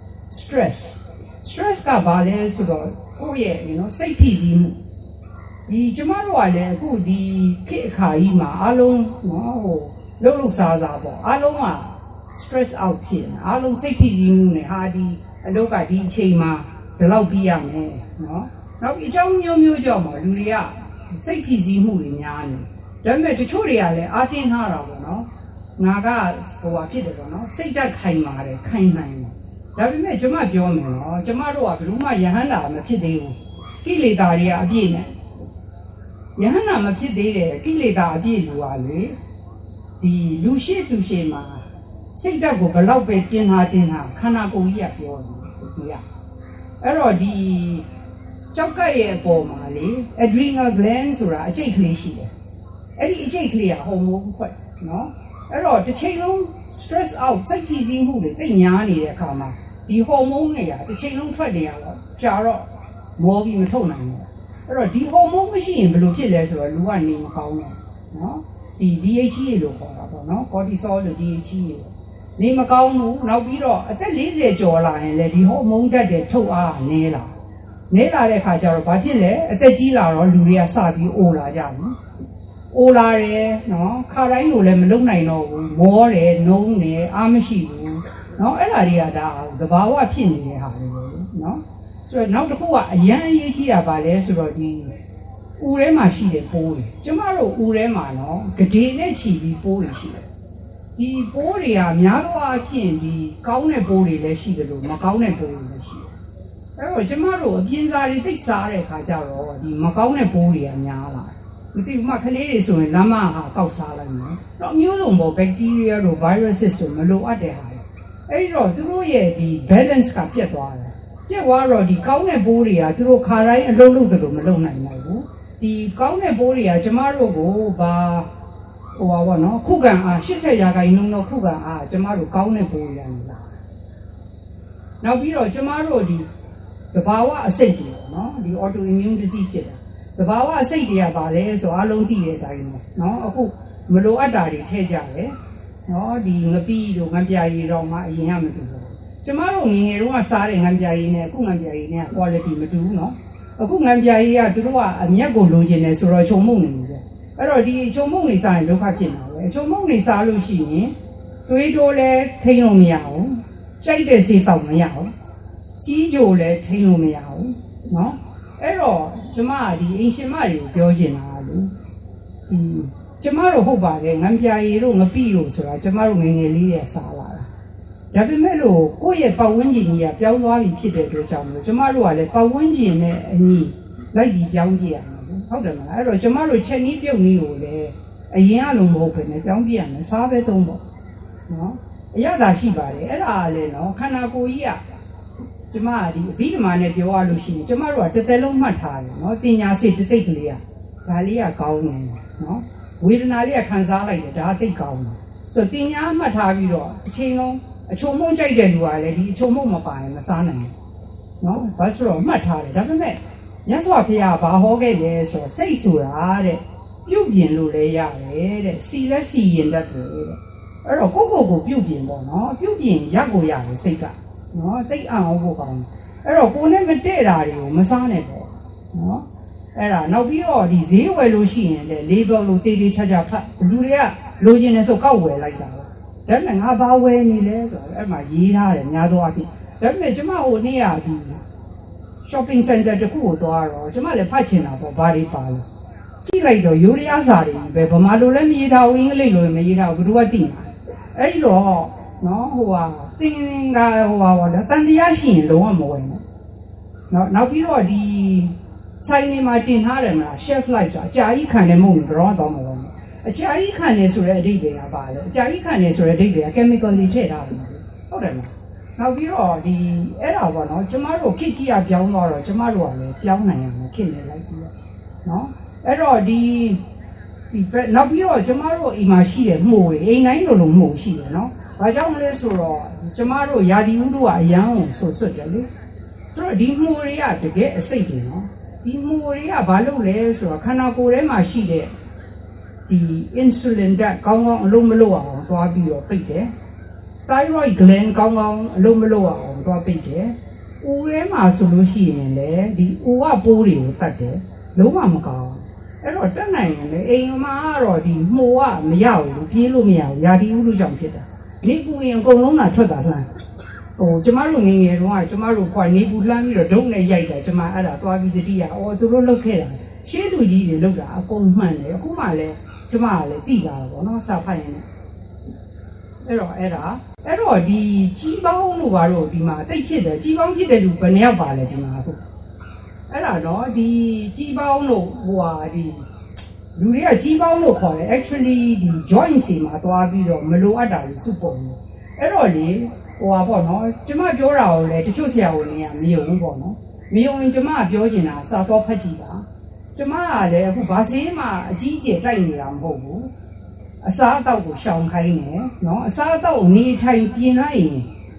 stress ကဘာလဲဆိုတော့ကိုယ့်ရဲ့စိတ်ဖိစီးမှုကျမတို့ကလည်းအခုခေတ်အခါကြီးမှာအားလုံးနော်လှုပ်စားပေါ့အားလုံးက stress out ဖြစ်နေအားလုံးစိတ်ဖိစီးမှုနဲ့ဟာအလုပ်ကဒီအချိန်မှာဒီလောက်ပြီးရမယ်နော်နောက်ပြီးအကြောင်းမျိုးကြောင့်ပေါ့လူတွေကစိတ်ဖိစီးမှုတွေများနေဒါပေမဲ့တချို့တွေကလည်းအားတင်းထားတာပေါ့နော်ငါကဖြစ်တယ်ပေါ့နော်စိတ်ဓာတ်ခိုင်ပါတယ်ခိုင်နိုင်တယ်ဒါပေမဲ့ကျမပြောမယ်နော်ကျမတို့ကဘယ်လိုမှယဟန္တာမဖြစ်သေးဘူးကိလေသာတွေကအပြည့်နဲ့ယဟန္တာမဖြစ်သေးတဲ့ကိလေသာအပြည့်လူကလေလူရှိသူရှိမှာစိတ်ဓာတ်ကိုဘလောက်ပဲတင်းထားခန္ဓာကိုယ်ကြီးကပြောတယ်ဒီကအဲ့တော့ကြောက်ကရဲ့အပေါ်မှာလေ adrenal gland ဆိုတာအကျိတ်ကလေးရှိတယ်အဲ့ဒီအကျိတ်ကလေးကဟော်မုန်းထွက်နော်အဲ့တော့တစ်ချိန်လုံး stress out စိတ်ကြည်စီးမှုတွေသိညာနေတဲ့အခါမှာဟော်မုန်းတွေကတစ်ချိန်လုံးထွက်နေရတော့ကြာတော့မောပြီးမထုတ်နိုင်ဘူးအဲ့တော့ဟော်မုန်းမရှိရင်ဘယ်လိုဖြစ်လဲဆိုတော့လူကနေမကောင်းတော့နော်DHE လို့ခေါ်တာပေါ့နော် cortisol လို့ DHE လို့နေမကောင်းဘူးနောက်ပြီးတော့အသက်40ကျော်လာရင်လေဟော်မုန်းတက်တဲ့ထုတ်အားနည်းလာတဲ့ခါကျတော့ဘာဖြစ်လဲအသက်ကြီးလာတော့လူတွေကစပြီးအိုလာကြပြီအိုလာတယ်နော်ခါတိုင်းလိုလည်းမလုံနိုင်တော့ဘူးမောတယ်နှုံးတယ်အားမရှိဘူးနော်အဲ့ဒါတွေကသဘာဝဖြစ်နေတဲ့ဟာတွေနော်ဆိုတော့နောက်တစ်ခုကအရန်အရေးကြီးတာပါလဲဆိုတော့ဦးထဲမှာရှိတဲ့ပိုးတွေကျမတို့ဦးထဲမှာနော်ဂဒေနဲ့ချီပြီးပိုးတွေရှိတယ်ပိုးတွေကများသောအားဖြင့်ကောင်းတဲ့ပိုးတွေလည်းရှိတယ်လို့မကောင်းတဲ့ပိုးတွေလည်းရှိတယ်အဲ့တော့ကျမတို့အပြင်းစားတွေသိစားတဲ့အခါကျတော့မကောင်းတဲ့ပိုးတွေကများလာမသိဘူးမှကလေးတွေဆိုရင်လမ်းမဟာကောက်စားလိုက်မယ်တော့အမျိုးစုံပေါ့ bacteria တို့ viruses ဆိုမလိုအပ်တဲ့ဟာအဲ့တော့သူတို့ရဲ့balance ကပြတ်သွားတယ်ပြတ်သွားတော့ကောင်းတဲ့ပိုးတွေကသူတို့ခါတိုင်းအလုံးလုံးသလိုမလုံနိုင်နိုင်ဘူးကောင်းတဲ့ပိုးတွေကကျမတို့ကိုပေါ့နော်ခုခံအား80%တော့ခုခံအားကျမတို့ကောင်းတဲ့ပိုးတွေလာနောက်ပြီးတော့ကျမတို့သဘာဝအစိတ်တွေပေါ့နော်autoimmune disease ဖြစ်တာသဘာဝအစိတ်တွေကပါလဲဆိုအားလုံးသိတဲ့အတိုင်းပဲနော်အခုမလိုအပ်တာတွေထည့်ကြတယ်နော်ငပိတို့ငံပြာရည်တော့မှအရင်ကမတူဘူးကျမတို့ငယ်ငယ်တုန်းကစားတဲ့ငံပြာရည်နဲ့အခုငံပြာရည်နဲ့ quality မတူဘူးနော်အခုငံပြာရည်ကသူတို့ကအမျက်ကိုလိုချင်တယ်ဆိုတော့ချုံမှုန့်နေတယ်အဲ့တော့ချုံမှုန့်နေစားရင်ဒုက္ခဖြစ်မှာပဲချုံမှုန့်နေစားလို့ရှိရင်သွေးတိုးလဲထိန်းလို့မရဘူးကြိုက်တဲ့ဆေးတောက်မရဘူးစီးကြိုလဲထိန်းလို့မရဘူးနော်အဲ့တော့ကျမကအင်ရှင်မတွေကိုပြောချင်တာလေကျမတို့ဟုတ်ပါတယ်ငံပြာရည်တို့ငပိတို့ဆိုတာကျမတို့ငယ်ငယ်လေးတွေစားလာတာဒါပေမဲ့လို့ကိုယ့်ရဲ့ပတ်ဝန်းကျင်ကြီးကပြောင်းသွားပြီဖြစ်တဲ့အတွက်ကြောင့်ကျမတို့ကလည်းပတ်ဝန်းကျင်နဲ့အညီလိုက်ပြီးပြောင်းကြည့်ရမှာဟုတ်တယ်မလားအဲ့တော့ကျမတို့ချက်နီးပြုတ်နီးကိုလည်းအရင်ကလုံးမဟုတ်ပဲနဲ့ပြောင်းပြရမယ်စားပဲသုံးပေါ့နော်အရသာရှိပါတယ်အဲ့ဒါလည်းနော်ခန္ဓာကိုယ်ကြီးကကျမအဘိဓမ္မာနဲ့ပြောရလို့ရှိရင်ကျမတို့ကတစ်သက်လုံးမှတ်ထားတယ်နော်တင်ညာစိတ်တစ်စိတ်ကလေးကဒါလေးကကောင်းတယ်နော်ဝေဒနာလေးကခံစားလိုက်တယ်ဒါသိကောင်းတယ်ဆိုတော့တင်ညာမှတ်ထားပြီးတော့အချိန်လုံးအချုံမုံကြိုက်တဲ့လူကလည်းအချုံမုံမပါရင်မစားနိုင်ဘူးနော်ဘာဆိုတော့မှတ်ထားတယ်ဒါပေမဲ့မြတ်စွာဘုရားဘာဟောခဲ့လဲဆိုတော့စိတ်ဆိုတာတဲ့ပြုတ်ပြင်လို့လည်းရတယ်တဲ့စီလက်စီရင်တတ်တယ်တဲ့အဲ့တော့ကိုပြုတ်ပြင်ပေါ့နော်ပြုတ်ပြင်ရက်ကိုရတယ်စိတ်ကနော်တိတ်အောင်ဖို့ကောင်းတယ်အဲ့တော့ကိုနဲ့မတည့်တာတွေကိုမစားနဲ့ပေါ့နော်အဲ့ဒါနောက်ပြီးတော့ဈေးဝယ်လို့ရှိရင်လေလေးတော့လို့တေးသေးချာချာဖတ်လူတွေကလိုချင်တယ်ဆိုကောက်ဝယ်လိုက်တာပေါ့ဒါပေမဲ့ငါဘာဝယ်နေလဲဆိုတော့အဲ့မှာရေးထားတယ်များသောအားဖြင့်ဒါပေမဲ့ကျမဟိုနေ့ကshopping center တခုကိုသွားတော့ကျမလည်းဖတ်ချင်တာပေါ့ဘာတွေပါလဲကြည့်လိုက်တော့ယူရီးယားစာတွေပဲဗမာလိုလည်းမရေးထားဘူးအင်္ဂလိပ်လိုလည်းမရေးထားဘူးဘယ်သူကသိမှာအဲ့တော့နော်ဟိုဟာသင်္ကဟိုဟာဗောလေတန်တရားရှိရင်လုံးဝမဝင်ဘူးနော်နောက်ပြီးတော့ဒီဆိုင်နေမှာတင်ထားတယ်မလား chef light ဆိုအကြာကြီးခံတယ်မဟုတ်ဘူးတော့မလို့အကြာကြီးခံတယ်ဆိုတဲ့အဓိပ္ပာယ်ကပါလေအကြာကြီးခံတယ်ဆိုတဲ့အဓိပ္ပာယ်က chemical တွေထည့်ထားတယ်ဟုတ်တယ်မလားနောက်ပြီးတော့ဒီအဲ့ဒါပေါ့နော်ကျမတို့ခေတ်ကြီးကပြောင်းသွားတော့ကျမတို့ကလည်းပြောင်းနိုင်ရမယ်ခေတ်နဲ့လိုက်ပြီးတော့နော်အဲ့တော့ဒီနောက်ပြီးတော့ကျမတို့အိမ်မှာရှိတဲ့မှုတွေအိမ်တိုင်းလိုမှုရှိတယ်နော်ဘာကြောင့်လဲဆိုတော့ကျမတို့ယာဒီဦးတို့ကအရန်ကိုဆွတ်တယ်လေဆိုတော့ဒီမှုတွေကတကယ်အစိတ်တွေနော်ဒီမှုတွေကဘာလို့လဲဆိုတော့ခန္ဓာကိုယ်ထဲမှာရှိတဲ့ဒီ insulin ဓာတ်ကောင်းကောင်းအလုံးမလို့အောင်သွားပြီးတော့ပိတ်တယ် thyroid gland ကောင်းကောင်းအလုံးမလို့အောင်သွားပိတ်တယ်။ဦးထဲမှာဆိုလို့ရှိရင်လည်းဒီဦးကပိုးတွေကိုတတ်တယ်လုံးဝမကောင်းအဲ့တော့တက်နိုင်ရင်လေအိမ်မှာကတော့ဒီမှုကမရဘူးပြေးလို့မရဘူးယာဒီဦးလို့ကြောင့်ဖြစ်တာနေပူရင်အကုန်လုံးသာထွက်တာလှမ်းဟိုကျမတို့ငယ်ငယ်တုန်းကကျမတို့ကနေပူလှမ်းပြီးတော့ဒုံနဲ့ရိုက်တာကျမအဲ့ဒါသွားပြီးတတိယအော်သူတို့လုတ်ခဲ့တာရှင်းလူကြီးတွေလုတ်တာအကုန်မှန်တယ်အခုမှလည်းကျမကလည်းသိတာပေါ့နော်စာဖတ်ရင်အဲ့တော့ဒီကြီးပေါင်းလို့ပါတော့ဒီမှာတိတ်ချစ်တယ်ကြီးပေါင်းဖြစ်တဲ့လူဘယ်နှယောက်ပါလဲဒီမှာအခုအဲ့ဒါတော့ဒီကြီးပေါင်းလို့ဟိုဟာဒီလူတွေကကြီးပေါင်းလို့ခေါ်တယ် actually ဒီ joint စီမှာသွားပြီးတော့မလိုအပ်တာလို့စုပုံတယ်အဲ့တော့လေဟိုဟာပေါ့နော်ကျမပြောတာကိုလည်းတချို့ဆရာဝန်တွေကမယုံဘူးပေါ့နော်မယုံရင်ကျမကပြောချင်တာစာတော့ဖတ်ကြည့်ပါကျမကလည်းအခုဘာစေးမှအကြီးအကျယ်တိုက်နေတာမဟုတ်ဘူးအစားအသောက်ကိုရှောင်ခိုင်းတယ်နော်အစားအသောက်ကိုနေထိုင်ပြင်လိုက်ရင်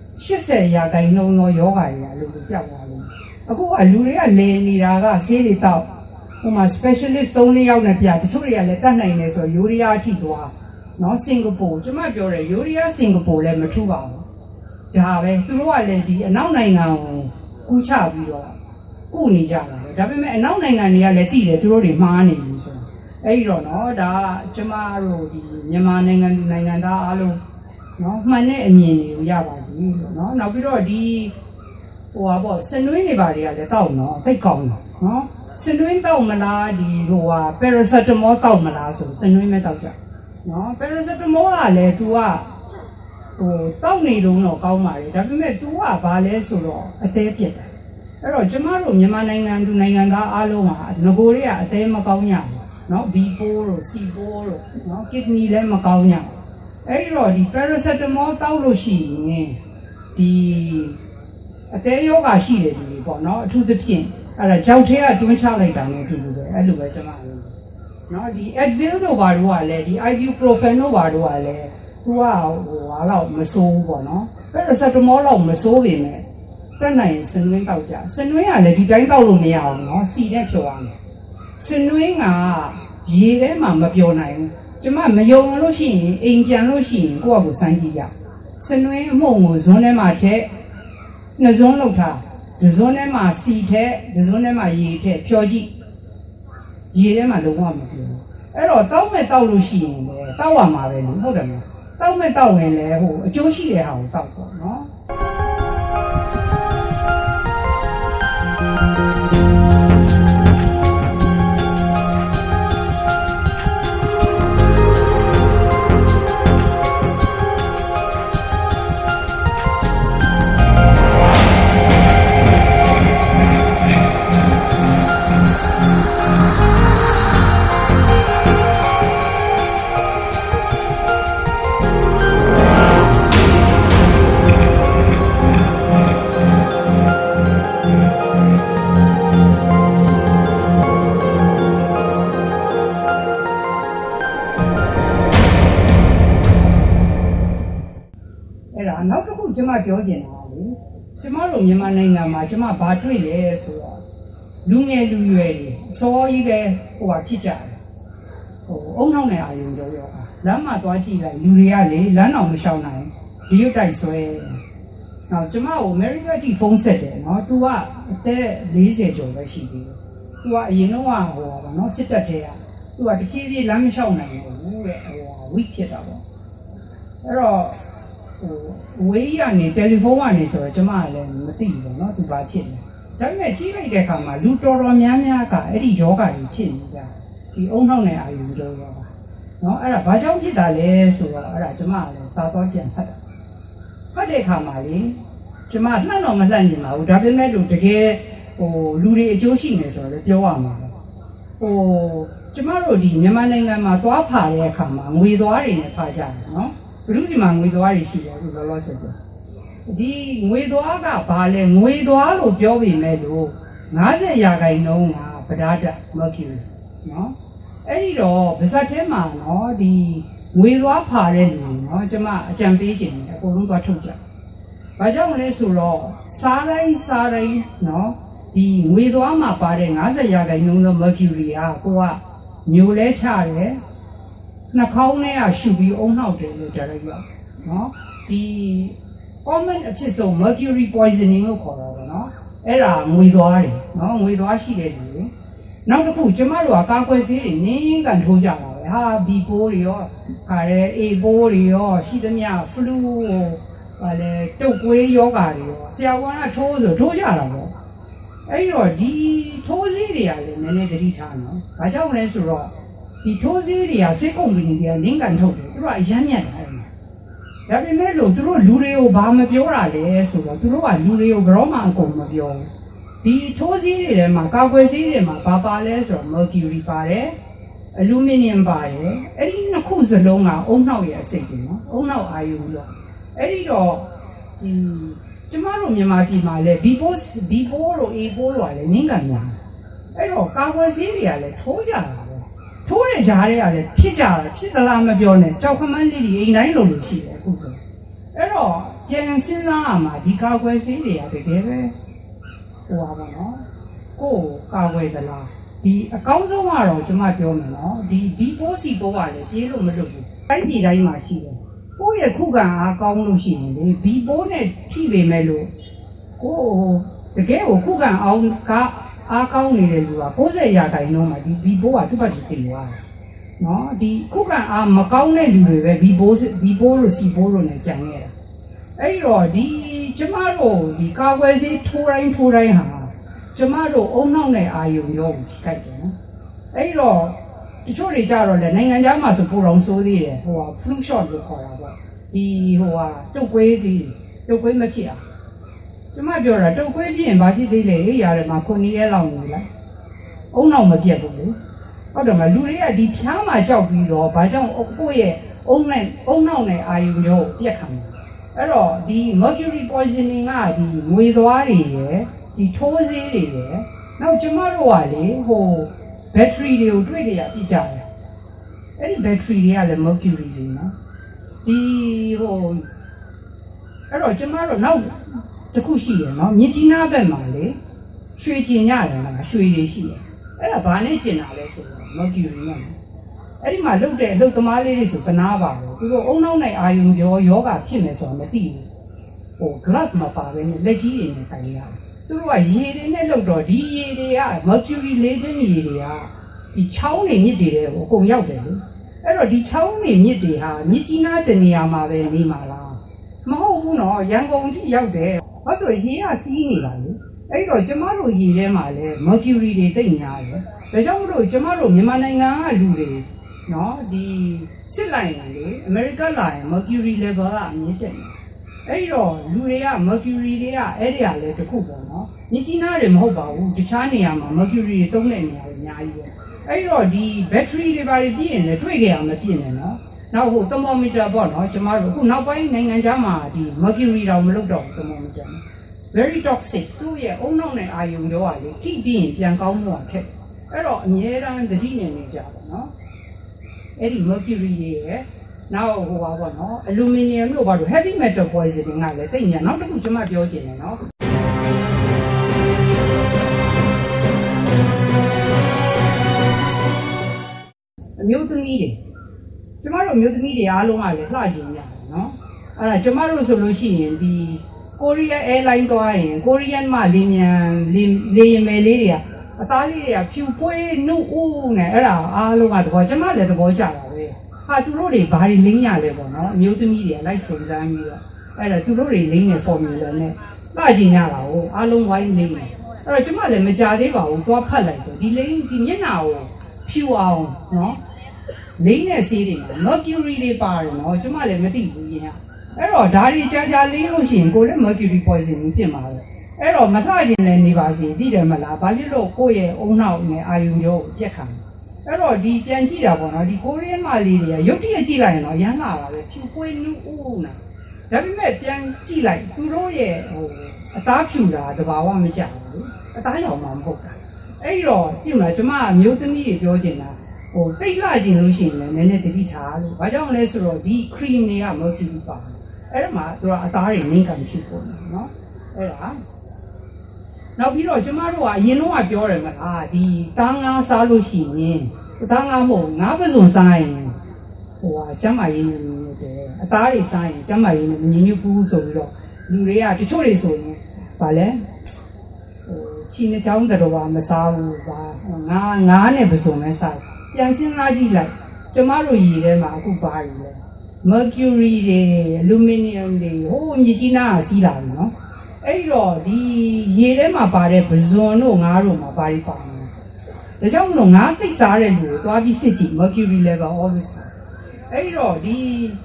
80%သောယောဂါတွေအလိုလိုပြောက်သွားလို့အခုကလူတွေကလဲနေတာကဆေးတွေတောက်ဟိုမှာ specialist 3-4 ယောက်နဲ့ပြတချို့တွေကလည်းတတ်နိုင်တယ်ဆိုတော့ယူရီးယားအထိသွားနော်စင်ကာပူကျမပြောတယ်ယူရီးယားစင်ကာပူလည်းမထူပါဘူးဒါပဲသူတို့ကလည်းဒီအနောက်နိုင်ငံကိုကူးချပြီးတော့ကုနေကြတာပဲဒါပေမဲ့အနောက်နိုင်ငံတွေကလည်းသိတယ်သူတို့တွေမှားနေပြီဆိုတော့အဲ့ဒီတော့နော်ဒါကျမတို့ဒီမြန်မာနိုင်ငံသားအားလုံးနော်မှန်တဲ့အမြင်တွေကိုရပါစေလို့နော်နောက်ပြီးတော့ဒီဟိုဟာပေါ့စနွေးနေပါတွေကလည်းတောက်နော်သိကောင်းတယ်နော်စနွေးတောက်မလားဒီဟိုဟာ paracetamol တောက်မလားဆိုစနွေးမဲ့တောက်ကြနော် paracetamol ကလည်း तू ကဟိုတောက်နေတော့ကောင်းပါလေဒါပေမဲ့ तू ကဘာလဲဆိုတော့အသေးပြစ်တယ်အဲ့တော့ကျမတို့မြန်မာနိုင်ငံသူနိုင်ငံသားအားလုံးဟာငကိုတွေကအသေးမကောင်းကြဘူးနော် B4 တို့ C4 တို့နော် kidney လည်းမကောင်းကြဘူးအဲ့ဒီတော့ဒီ paracetamol တောက်လို့ရှိရင်ဒီအသေးယောဂရှိတယ်ဒီပေါ့နော်အထူးသဖြင့်အဲ့ဒါကြောက်သေးကတွန်းချလိုက်တာနဲ့အတူတူပဲအဲ့လိုပဲကျမပြောနော်ဒီ Advil တို့ဘာတို့ကလည်းဒီ ibuprofen တို့ဘာတို့ကလည်းသူကဟိုဟာတော့မစိုးဘူးပေါ့နော် paracetamol တော့မစိုးပေမဲ့တက်နိုင်စနွင်းတောက်ကြစနွင်းကလည်းဒီတိုင်းတောက်လို့မရအောင်နော်စီနဲ့ဖြော်ရမယ်စနွင်းကရေထဲမှာမပျော်နိုင်ဘူးကျမမယုံလို့ရှိရင်အိမ်ပြန်လို့ရှိရင်ကိုယ့်အကိုစမ်းကြည့်ကြစနွင်းအမှုန့်ကိုဇွန်းထဲမှာထည့်နှစ်ဇွန်းလောက်ထားဒီဇွန်းထဲမှာစီထည့်ဒီဇွန်းထဲမှာရေထည့်ဖြော်ကြည့်ရေထဲမှာလုံးဝမပျော်ဘူးအဲ့တော့တောက်မဲ့တောက်လို့ရှိရင်လည်းတောက်ရမှာပဲလို့ဟုတ်တယ်မလားတောက်မဲ့တောက်ရင်လည်းဟိုအကျိုးရှိတဲ့ဟာကိုတောက်ပေါ့နော်နောက်တစ်ခုကျမပြောချင်တာလေကျမတို့မြန်မာနိုင်ငံမှာကျမဘာတွေ့လဲဆိုတော့လူငယ်လူရွယ်တွေအစောကြီးပဲဟိုဟာဖြစ်ကြတယ်ဟိုအုံနောက်နဲ့အာရုံကြောရောလမ်းမှာသွားကြည့်လိုက်လူတွေကလေလမ်းတော်မလျှောက်နိုင်ဒီရုပ်တိုက်ဆွဲနောက်ကျမကို America တိဖုန်းဆက်တယ်နော် तू ကအသက်40ကျော်ပဲရှိသေးတယ် तू ကအရင်တော့ဟိုပါနော်စစ်တပ်ထဲက तू ကတဖြည်းဖြည်းလမ်းမလျှောက်နိုင်ဘူးတဲ့ဟို weak ဖြစ်တာပေါ့အဲ့တော့ဝေးရနေတယ်လီဖုန်းကနေဆိုတော့ကျမကလည်းမသိဘူးပေါ့နော်သူဘာဖြစ်လဲဒါပေမဲ့ကြီးလိုက်တဲ့အခါမှာလူတော်တော်များများကအဲ့ဒီယောဂါကြီးဖြစ်နေကြဒီအုံနှောက်နဲ့အာရုံကြောယောဂါနော်အဲ့ဒါဘာကြောင့်ဖြစ်တာလဲဆိုတော့အဲ့ဒါကျမကလည်းစာတော့ပြန်ဖတ်တဲ့အခါမှာလေကျမလှမ်းတော့မလှမ်းနေပါဘူးဒါပေမဲ့လို့တကယ်လူတွေအကျိုးရှိနေဆိုတော့ပြောရမှာကျမတို့ဒီမြန်မာနိုင်ငံမှာသွားဖာတဲ့အခါမှာငွေသွားတွေနဲ့ဖာကြတယ်နော်ဘယ်သူစီမှာငွေသွားတွေရှိတယ်အခုလောလောဆယ်ဒီငွေသွားကဘာလဲငွေသွားလို့ပြောပေမဲ့လို့50%ကပဓာတ် mercury နော်အဲ့ဒီတော့ဗဇတ်ထဲမှာနော်ဒီငွေသွားဖာတဲ့လူနော်ကျမအကြံပေးခြင်းအကုန်လုံးသွားထုတ်ကြဘာကြောင့်လဲဆိုတော့စားတိုင်းနော်ဒီငွေသွားမှာပါတဲ့50%သော mercury ကိုကမျိုးလဲချတယ်နှာခေါင်းထဲကရှူပြီးအုံနှောက်တယ်လို့ကြားလိုက်ရနော်ဒီ common အဖြစ်ဆုံး mercury poisoning လို့ခေါ်တာပေါ့နော်အဲ့ဒါငွေသွားတယ်နော်ငွေသွားရှိတဲ့လူနောက်တစ်ခုကျမတို့ကကာကွယ်ဆေးတွေနင်းကန်ထိုးကြတာပဲဟာ B ပိုးတွေရောခါရဲ A ပိုးတွေရောရှိသမျှ flu ဘာလဲတုပ်ကွေးယောဂါတွေရောဆရာဝန်ကထိုးဆိုထိုးကြတာပေါ့အဲ့တော့ဒီထိုးဆေးတွေကလည်းနည်းနည်းသတိထားနော်ဘာကြောင့်လဲဆိုတော့ဒီထိုးဆေးတွေကစိတ်ကုမ္ပဏီတွေကလင်းကန်ထုတ်တယ်သူတို့ကအရမ်းမြတ်တယ်ဒါပေမဲ့လို့သူတို့လူတွေကိုဘာမပြောတာလဲဆိုတော့သူတို့ကလူတွေကိုဘရောမှအကုန်မပြောဘူးဒီထိုးဆေးတွေထဲမှာကာကွယ်ဆေးတွေမှာဘာပါလဲဆိုတော့ mercury ပါတယ်အလူမီနီယမ်ပါတယ်အဲ့ဒီနှစ်ခုစလုံးကအုံနှောက်ရဲ့အစိတ်တွေနော်အုံနှောက်အာယုံလို့အဲ့ဒီတော့ကျမတို့မြန်မာပြည်မှာလည်း B ပိုးတို့ A ပိုးတို့ကလည်းနင်းကန်များအဲ့တော့ကာကွယ်ဆေးတွေကလည်းထိုးကြတာပဲထိုးတဲ့ကြားတွေကလည်းဖြစ်ကြတာဖြစ်သလားမပြောနဲ့ကြောက်ခမန်းလေးတွေအိမ်တိုင်းလိုလိုရှိတယ်အခုဆိုအဲ့တော့ပြန်စဉ်းစားရမှာဒီကာကွယ်ဆေးတွေကတကယ်ပဲပါနော်ကိုကာကွယ်သလားဒီအကောင်းဆုံးကတော့ကျမပြောမယ်နော်ဒီ B4C ပိုးကလည်းပြေးလို့မလွတ်ဘူးတိုင်းပြည်တိုင်းမှာရှိတယ်ကိုယ့်ရဲ့ခုခံအားကောင်းလို့ရှိရင်လေ B4 နဲ့ထိပေမဲ့လို့ကိုတကယ်ကိုခုခံအောင်အားကောင်းနေတဲ့လူက90%မှာဒီ B4 ကသူ့ဘက်သိသွားတယ်နော်ဒီခုခံအားမကောင်းတဲ့လူတွေပဲ B4 လို့ C4 လို့နဲ့ကြံနေတာအဲ့တော့ဒီကျမတို့ဒီကာကွယ်ဆေးထိုးတိုင်းဟာကျမတို့အုံနှောက်တဲ့အာယုံရောကိုထိခိုက်တယ်နော်အဲ့တော့တချို့တွေကြတော့လေနိုင်ငံခြားမှာဆိုပိုတော့ဆိုးသေးတယ်flu shot လို့ခေါ်တာပေါ့ဒီတုပ်ကွေးစီတုပ်ကွေးမဖြစ်အောင်ကျမပြောတာတုပ်ကွေးဖြစ်ရင်ဘာဖြစ်သေးလဲရတယ်မှာ9ရက်လောက်နေလိုက်အုံနှောက်မပြတ်ဘူးလေဟုတ်တယ်မလူတွေကဒီဖြားမှာကြောက်ပြီးတော့ဘာကြောင့်ကိုယ့်ရဲ့အုံနှောက်တဲ့အာယုံရောပြက်ခံတယ်အဲ့တော့ဒီ mercury poisoning ကဒီငွေသွားတွေရယ်ဒီထိုးဆေးတွေရယ်နောက်ကျမတို့ကလေဘက်ထရီတွေကိုတွေ့ကြရပြကြတယ်အဲ့ဒီဘက်ထရီတွေကလည်း mercury တွေနော်ဒီအဲ့တော့ကျမတို့နောက်တစ်ခုရှိတယ်နော်မြစ်ကြီးနားဘက်မှာလေရွှေကျင်ရတယ်နော်ရွှေတွေရှိတယ်အဲ့ဒါဘာနဲ့ကျင်တာလဲဆိုတော့ mercury နဲ့အဲ့ဒီမှာလုတ်တဲ့အလုတ်သမားလေးတွေဆိုကနားပါဘူးသူတို့အုံနှောက်နဲ့အာယုံရောယောဂဖြစ်မယ်ဆိုတာမသိဘူးglove မပါဘဲနဲ့လက်ကြီးတွေနဲ့တိုင်ရတယ်သူတို့ကရေတွေနဲ့လုတ်တော့ဒီရေတွေက mercury လေးတဲ့ရေတွေကဒီချောင်းတွေမြစ်တွေတဲ့အကုန်ရောက်တယ်လေအဲ့တော့ဒီချောင်းတွေမြစ်တွေဟာမြစ်ကြီးနားတနေရာမှာပဲနေမှာလားမဟုတ်ဘူးနော်ရန်ကုန်ထိရောက်တယ်ဘာလို့ရေကစီးနေတာလဲအဲ့တော့ကျမတို့ရေထဲမှာလည်း mercury တွေတိတ်များတယ်ဒါကြောင့်မို့လို့ကျမတို့မြန်မာနိုင်ငံကလူတွေနော်ဒီစစ်လိုက်ရင်လေအမေရိကလာရင် mercury level ကအမြင့်တက်နေအဲ့တော့လူတွေက mercury တွေကအဲ့ဒီဟာလေတစ်ခုပေါ့နော်မြစ်ကြီးနားတွေမဟုတ်ပါဘူးတခြားနေရာမှာ mercury တွေတုံးတဲ့နေရာတွေအများကြီးပဲအဲ့တော့ဒီ battery တွေပါပြည့်ရင်လည်းတွေ့ကြရမပြည့်နဲ့နော်နောက်thermometer ပေါ့နော်ကျမတို့အခုနောက်ပိုင်းနိုင်ငံခြားမှာဒီ mercury တော့မလုပ်တော့ဘူး thermometer very toxic သူ့ရဲ့အုံနောက်နဲ့အာယုံတော့ကလေထိပြီးရင်ပြန်ကောင်းမှုခက်အဲ့တော့အများအားသတိနဲ့နေကြပါနော်အဲ့ဒီ mercury ရဲ့နောက်ပါနော် aluminum လို့ပါတော့ heavy metal poisoning ကလည်းတိတ်ညာနောက်တစ်ခုကျမပြောချင်တယ်နော်အမျိုးသမီးတွေကျမတို့အမျိုးသမီးတွေအားလုံးကလည်းလှကျင်ရတယ်နော်အဲ့ဒါကျမတို့ဆိုလို့ရှိရင်ဒီ Korea Airline သွားရင် Korean မှာလေယာဉ်မယ်လေးတွေကအစားလေးတွေကဖြူပွေးနှုတ်ဦးနဲ့အဲ့ဒါအားလုံးကသဘောကျမလည်းသဘောကျတာပဲဟာသူတို့တွေဘာတွေလင်းရလဲပေါ့နော်အမျိုးသမီးတွေကလိုက်စုံစမ်းပြီးတော့အဲ့ဒါသူတို့တွေလင်းတဲ့ formula နဲ့လှကျင်ရတာကိုအားလုံးဝိုင်းလင်းတယ်အဲ့တော့ကျမလည်းမကြသေးပါဘူးသွားဖတ်လိုက်တော့ဒီမျက်နှာကိုဖြူအောင်နော်လိမ့်တဲ့ဆေးတွေမှာ mercury တွေပါတယ်နော်ကျမလည်းမသိဘူးရင်အဲ့တော့ဒါတွေကြာလေးလို့ရှိရင်ကိုယ်လည်း mercury poison ဖြစ်မှာပဲအဲ့တော့မထခြင်းလည်းနေပါစေသိတယ်မလားဘာဖြစ်လို့ကိုယ့်ရဲ့အုံနောက်နဲ့အာယုံရောပြက်ခံအဲ့တော့ဒီပြန်ကြည့်တာပေါ့နော်ဒီကိုရီးယားမလေးတွေကရုပ်တရက်ကြည့်လိုက်ရင်တော့ရမ်းလာတာပဲဖြူပွေးနူးဦးနာဒါပေမဲ့ပြန်ကြည့်လိုက်သူတို့ရဲ့အသားဖြူတာတဘာဝမကြဘူးအသားရောင်မှမဟုတ်တာအဲ့တော့ကြည့်မလားကျမအမျိုးသမီးတွေပြောချင်တာတိတ်လာခြင်းလို့ရှိရင်လည်းနည်းနည်းတတိထားလို့ဘာကြောင့်လဲဆိုတော့ဒီ cream တွေက mercury ပါအဲ့ဒါမှသူကအသားတွေငင်းကံဖြစ်ပေါ်နေနော်အဲ့ဒါနောက်ပြီးတော့ကျမတို့ကအရင်တော့ပြောတယ်မလားဒီသားငါးစားလို့ရှိရင်သားငါးမဟုတ်ငါးပစုံစားရင်ကျမ်းမာရေးနဲ့တယ်အသားတွေစားရင်ကျမ်းမာရေးနဲ့ညီညွတ်ဘူးဆိုပြီးတော့လူတွေကတချို့တွေဆိုရင်ဗာလဲချီနေတောင်းတော်ဘာမစားဘူးဗာငါးနဲ့ပစုံပဲစားပြန်စဉ်းစားကြည့်လိုက်ကျမတို့ရေထဲမှာအခုပါရည်လဲ mercury တွေ aluminum တွေဟိုးမြစ်ကြီးနားကစီးလာပြီနော်အဲ့တော့ဒီရေထဲမှာပါတဲ့ပဇွန်တို့ငါးတို့မှာပါရီပါမယ်ဒါကြောင့်မလို့ငါးသိပ်စားတဲ့လူကိုသွားပြီးစစ်ကြည့် mercury level always အဲ့တော့ဒီ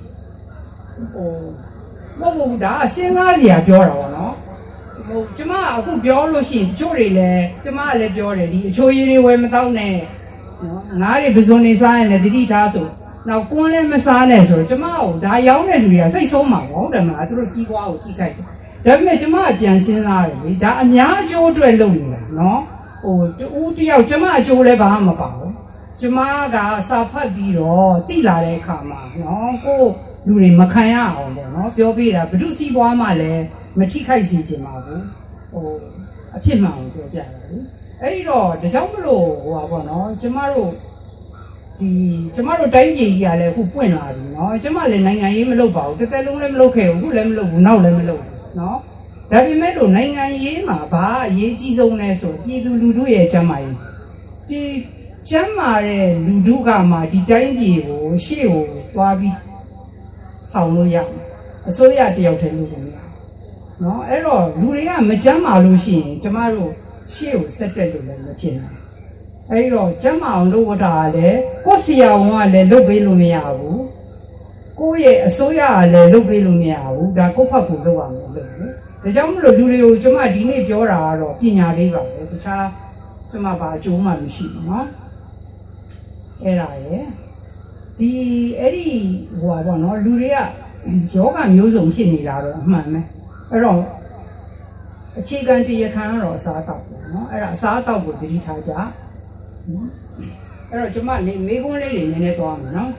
မဟုတ်ဘူးဒါစဉ်းစားစရာပြောတာပေါ့နော်ကျမအခုပြောလို့ရှိရင်တချို့တွေလည်းကျမကလည်းပြောတယ်ဒီအချိုးရည်တွေဝယ်မတော့နဲ့ငါးတွေပဇွန်နေစားရင်လည်းတတိထားဆိုနောက်ကွန်းလည်းမစားနဲ့ဆိုတော့ကျမကိုဒါရောင်းတဲ့လူတွေကစိတ်ဆုံးမှာပေါ့တယ်မလားသူတို့စီးပွားကိုကြည့်ကြိုက်တယ်ဒါပေမဲ့ကျမကပြန်စဉ်းစားတယ်လေဒါအများအကျိုးအတွက်လုပ်နေတာနော်တူတယောက်ကျမအကျိုးလည်းဘာမှမပါဘူးကျမကစာဖတ်ပြီးတော့တိလာတဲ့အခါမှာနော်ကိုလူတွေမခံရအောင်ပေါ့နော်ပြောပြတာဘု து စီးပွားမှလည်းမထိခိုက်စေချင်ပါဘူးအဖြစ်မှန်ကိုပြောပြတာလေအဲ့ဒီတော့ဒါကြောင့်မလို့ပေါ့နော်ကျမတို့တိုင်းပြည်ကြီးကလည်းအခုပွင့်လာပြီနော်ကျမလည်းနိုင်ငံရေးမလုပ်ပါဘူးတစ်သက်လုံးလည်းမလုပ်ခဲ့ဘူးအခုလည်းမလုပ်ဘူးနောက်လည်းမလုပ်ဘူးနော်ဒါပေမဲ့လို့နိုင်ငံရေးမှာဘာအရေးကြီးဆုံးလဲဆိုပြည်သူလူထုရဲ့ကျန်းမာရေးဒီကျန်းမာတဲ့လူထုကမှဒီတိုင်းပြည်ကိုရှေ့ကိုသွားပြီးဆောင်လို့ရအစိုးရတယောက်တည်းလုပ်လို့မရနော်အဲ့တော့လူတွေကမကျန်းမာလို့ရှိရင်ကျမတို့ရှေ့ကိုဆက်တက်လို့လည်းမဖြစ်နိုင်အဲ့တော့ကျန်းမာအောင်လုပ်တာကလည်းကိုယ်ဆရာဝန်ကလည်းလုပ်ပေးလို့မရဘူးကိုယ့်ရဲ့အစိုးရကလည်းလုပ်ပေးလို့မရဘူးဒါကိုယ့်ဖက်ကိုလုပ်ရမယ်လို့လေဒါကြောင့်မလို့လူတွေကိုကျမဒီနေ့ပြောတာကတော့ပညာလေးပါပဲတခြားကျမဘာအကျိုးမှမရှိဘူးနော်အဲ့ဒါရဲ့အဲ့ဒီပေါ့နော်လူတွေကယောဂမျိုးစုံဖြစ်နေတာတော့အမှန်ပဲအဲ့တော့အခြေခံတရားခံကတော့အစားအသောက်ပေါ့နော်အဲ့ဒါအစားအသောက်ကိုတတိထားကြအဲ့တော့ကျမမေးခွန်းလေးတွေနည်းနည်းသွားမယ်နော်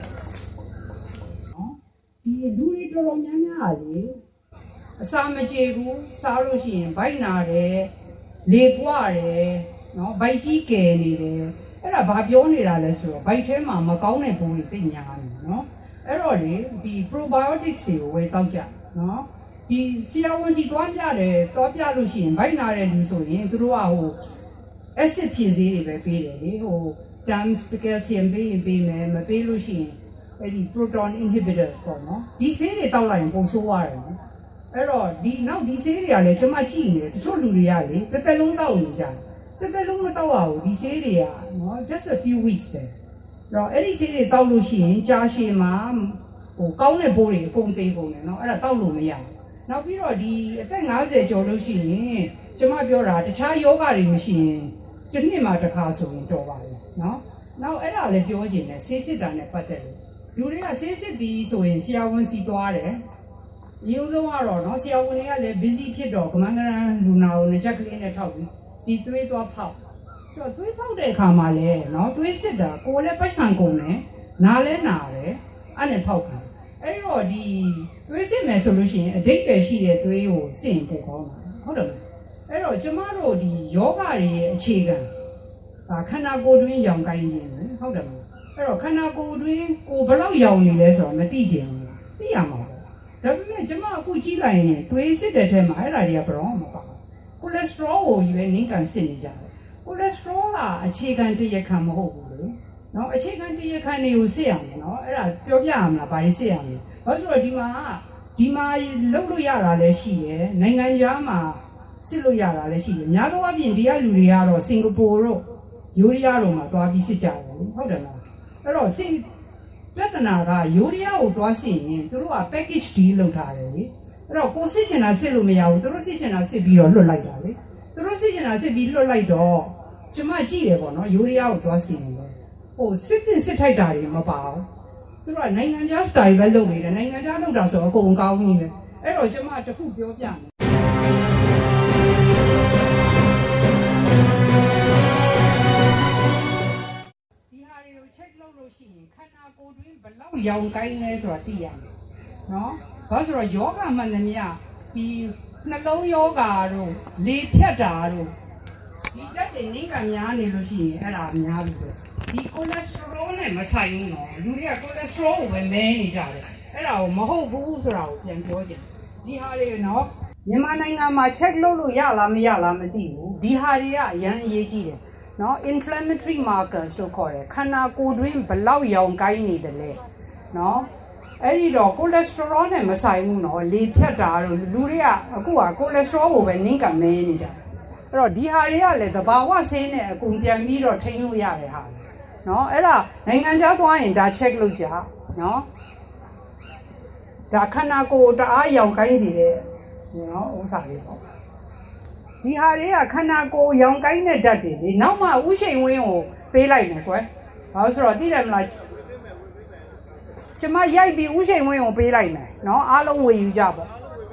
ဒီလူတွေတော်တော်များများလေအစာမကြေဘူးစားလို့ရှိရင်ဗိုက်နာတယ်လေပွားတယ်နော်ဗိုက်ကြီးကယ်နေတယ်အဲ့ဒါဘာပြောနေတာလဲဆိုတော့ဗိုက်ထဲမှာမကောင်းတဲ့ဘုံတွေသိညာနေနော်အဲ့တော့လေဒီ probiotics တွေကိုဝယ်သောက်ကြနော်ဒီဆရာဝန်စီတွားပြလို့ရှိရင်ဗိုက်နာတဲ့လူဆိုရင်သူတို့ကacid ဖြည့်ဆေးတွေပဲပေးတယ်လေtimes calcium ပေးမယ်မပေးလို့ရှိရင်အဲ့ဒီ proton inhibitors ပေါ့နော်ဒီဆေးတွေတောက်လိုက်ရင်ပုံဆိုးရတယ်နော်အဲ့တော့ဒီဆေးတွေကလည်းကျွန်မကြည့်နေတယ်တချို့လူတွေကလေတစ်သက်လုံးတောက်နေကြတယ်တစ်သက်လုံးမတောက်ရဘူးဒီဆေးတွေကနော် just a few weeks ပဲတော့အဲ့ဒီဆေးတွေတောက်လို့ရှိရင်ကြာရှည်မှာကောင်းတဲ့ဘိုးတွေအကုန်သေးကုန်တယ်နော်အဲ့ဒါတောက်လို့မရဘူးနောက်ပြီးတော့ဒီအသက်50ကျော်လို့ရှိရင်ကျွန်မပြောတာတခြားယောဂတွေမရှိရင်တစ်နှစ်မှာတစ်ခါဆိုရင်တော်ပါလေနော်နောက်အဲ့ဒါလည်းပြောချင်တယ်ဆေးစစ်တာနဲ့ပတ်သက်လို့လူတွေကဆေးစစ်ပြီးဆိုရင်ဆရာဝန်စီသွားတယ်ရိုးဆုံးကတော့နော်ဆရာဝန်တွေကလည်း busy ဖြစ်တော့ကမန်းကရန်လူနာကိုနှစ်ချက်ကလေးနဲ့ထောက်ပြီးဒီသွေးသွားဖောက်ဆိုတော့သွေးဖောက်တဲ့အခါမှာလည်းနော်သွေးစစ်တာကိုယ်လည်းပိုက်ဆံကုန်တယ်နားလည်းနာတယ်အဲ့နဲ့ဖောက်ခံအဲ့တော့ဒီသွေးစစ်မယ်ဆိုလို့ရှိရင်အဓိပ္ပာယ်ရှိတဲ့သွေးကိုစစ်ရင်ပိုကောင်းတာဟုတ်တယ်အဲ့တော့ကျမတို့ဒီယောဂတွေရဲ့အခြေခံခန္ဓာကိုယ်တွင်းရောင်ကိုင်းနေတယ်ဟုတ်တယ်အဲ့တော့ခန္ဓာကိုယ်တွင်းကိုဘယ်လောက်ရောင်နေလဲဆိုတော့မသိကြဘူးသိရမှာပေါ့ဒါပေမဲ့ကျမအခုကြည့်လိုက်ရင်သွေးစစ်တဲ့ထဲမှာအဲ့ဒါတွေကဘယ်တော့မှမပါဘူးကိုလက်စထရောကိုကြီးပဲနင်းကန်စစ်နေကြတယ်ကိုလက်စထရောကအခြေခံတရားခံမဟုတ်ဘူးလေနော်အခြေခံတရားခံတွေကိုစစ်ရမယ်နော်အဲ့ဒါပြောပြရမလားဘာတွေစစ်ရမလဲဘာလို့ဆိုတော့ဒီမှာလုပ်လို့ရတာလည်းရှိရယ်နိုင်ငံခြားမှာစစ်လို့ရတာလည်းရှိတယ်များသောအားဖြင့်ဒီကလူတွေကတော့စင်ကာပူတို့ယူရီးယားတို့မှာသွားပြီးစစ်ကြတယ်ဟုတ်တယ်လားအဲ့တော့ပြဿနာကယူရီးယားကိုသွားစစ်ရင်သူတို့က package deal လုပ်ထားတယ်လေအဲ့တော့ကိုစစ်ချင်တာစစ်လို့မရဘူးသူတို့စစ်ချင်တာစစ်ပြီးတော့လွတ်လိုက်တာလေသူတို့စစ်ချင်တာစစ်ပြီးလွတ်လိုက်တော့ကျမကြည့်တယ်ပေါ့နော်ယူရီးယားကိုသွားစစ်ရင်လေဟိုစစ်ထိုက်တာတွေမပါဘူးသူတို့ကနိုင်ငံခြား style ပဲလုပ်နေတယ်နိုင်ငံခြားလုပ်တာဆိုတော့အကုန်ကောင်းနေတယ်အဲ့တော့ကျမတခုပြောပြမယ်ရှိရင်ခန္ဓာကိုယ်တွင်ဘလောက်ရောင်ကိုင်းလဲဆိုတာသိရမယ်နော်ဘာလို့ဆိုတော့ယောဂမှန်သမျှဒီနှလုံးယောဂတို့လေဖြတ်တာတို့ဒီတက်တဲ့နင်းကများနေလို့ရှိရင်အဲ့ဒါများပြီပဲဒီကိုလက်စထရောနဲ့မဆိုင်ဘူးနော်လူတွေကကိုလက်စထရောကိုပဲမဲနေကြတယ်အဲ့ဒါကိုမဟုတ်ဘူးဆိုတာကိုပြန်ပြောကြတယ်ဒီဟာတွေနော်မြန်မာနိုင်ငံမှာ check လုပ်လို့ရလားမရလားမသိဘူးဒီဟာတွေကအရန်အရေးကြီးတယ်နော် inflammatory markers တို့ခေါ်တယ်ခန္ဓာကိုယ်တွင်ဘလောက်ရောင်ကိုင်းနေတယ်လဲနော်အဲ့ဒီတော့ cholesterol နဲ့မဆိုင်ဘူးနော်လေဖြတ်တာတို့လူတွေကအခုက cholesterol ကိုပဲနင်းကမဲနေကြအဲ့တော့ဒီဟာတွေကလည်းသဘာဝဆေးနဲ့အကုန်ပြန်ပြီးတော့ထိန်းလို့ရတယ်ဟာနော်အဲ့ဒါနိုင်ငံခြားသွားရင်ဒါ check လုပ်ကြနော်ဒါခန္ဓာကိုယ်တအားရောင်ကိုင်းစီတဲ့နော်ဥစ္စာလေးပေါ့ဒီဟာတွေကခန္ဓာကိုယ်ရောင်ကိုင်းတဲ့ဓာတ်တွေလေနောက်မှဥရှိန်ဝင်းကိုပေးလိုက်မယ်ကွယ်ဘာလို့ဆိုတော့သိတယ်မလားကျမရိုက်ပြီးဥရှိန်ဝင်းကိုပေးလိုက်မယ်နော်အားလုံးဝေယူကြပေါ့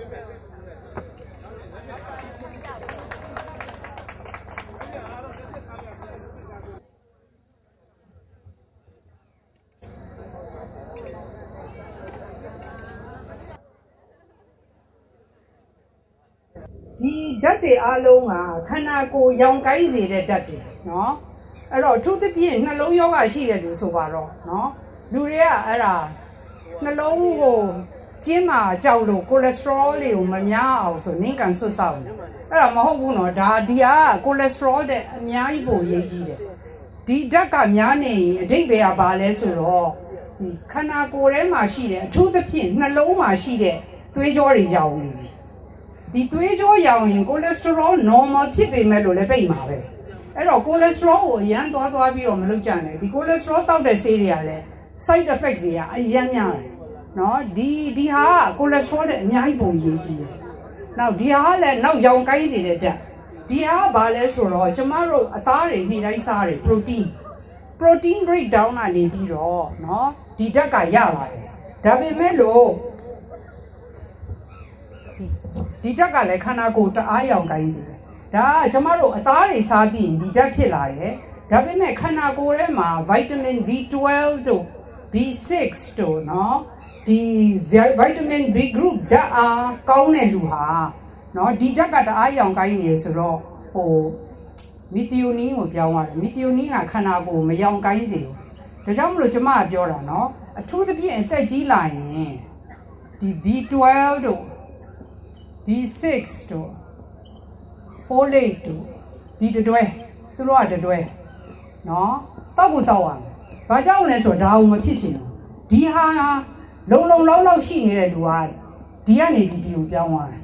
ဒီဓာတ်တွေအားလုံးကခန္ဓာကိုယ်ရောင်ကိုင်းစေတဲ့ဓာတ်တွေနော်အဲ့တော့အထူးသဖြင့်နှလုံးရောဂါရှိတဲ့လူဆိုပါတော့နော်လူတွေကအဲ့ဒါနှလုံးကိုကျင်းမာကြောက်လို့ကိုလက်စထရောတွေကိုမများအောင်ဆိုနင်းကန်ဆွတ်တော့အဲ့ဒါမဟုတ်ဘူးနော်ဒါဒီဟာကိုလက်စထရောတဲ့အများကြီးပိုရေးကြီးတယ်ဒီဓာတ်ကများနေရင်အဓိပ္ပာယ်ကဘာလဲဆိုတော့ဒီခန္ဓာကိုယ်ထဲမှာရှိတဲ့အထူးသဖြင့်နှလုံးမှာရှိတဲ့သွေးကြောတွေရောင်နေတယ်ဒီသွေးကြောရောင်ရင် cholesterol normal ဖြစ်ပေမဲ့လို့လည်းပိတ်မှာပဲအဲ့တော့ cholesterol ကိုအရန်သွားပြီးတော့မလုပ်ကြနဲ့ဒီ cholesterol တောက်တဲ့ဆေးတွေကလည်း side effects တွေကအရန်များတယ်နော်ဒီဟာ cholesterol တဲ့အများကြီးပုံရေးကြီးတယ်နောက်ဒီဟာလည်းနောက်ရောင်ကိုင်းစေတဲ့တက်ဒီဟာဘာလဲဆိုတော့ကျမတို့အသားတွေနေ့တိုင်းစားတယ် protein breakdown ကနေပြီးတော့နော်ဒီဓာတ်ကရလာတယ်ဒါပေမဲ့လို့ဒီဓာတ်ကလည်းခန္ဓာကိုယ်တအားရောင်ကိုင်းစေတယ်ဒါကကျမတို့အသားတွေစားပြီးရင်ဒီဓာတ်ဖြစ်လာတယ်ဒါပေမဲ့ခန္ဓာကိုယ်ထဲမှာ vitamin B12 တို့ B6 တို့နော်ဒီ vitamin B group ဓာတ်အားကောင်းတဲ့လူဟာနော်ဒီဓာတ်ကတအားရောင်ကိုင်းနေဆိုတော့ဟိုမီသီယိုနင်းကိုပြောင်းသွားတယ်မီသီယိုနင်းကခန္ဓာကိုယ်မရောင်ကိုင်းစေဘူးဒါကြောင့်မလို့ကျမကပြောတာနော်အထူးသဖြင့်အသက်ကြီးလာရင်ဒီ B12 တို့ B6 တို့ folate တို့ဒီတွဲသူတို့ကတွဲနော်တောက်ဖို့တောက်ရမယ်ဘာကြောင့်လဲဆိုတော့ဒါအောင်မဖြစ်ချင်ဘူးဒီဟာလုံလောက်ရှိနေတဲ့လူကဒီကနေဒီကိုပြောင်းသွားတယ်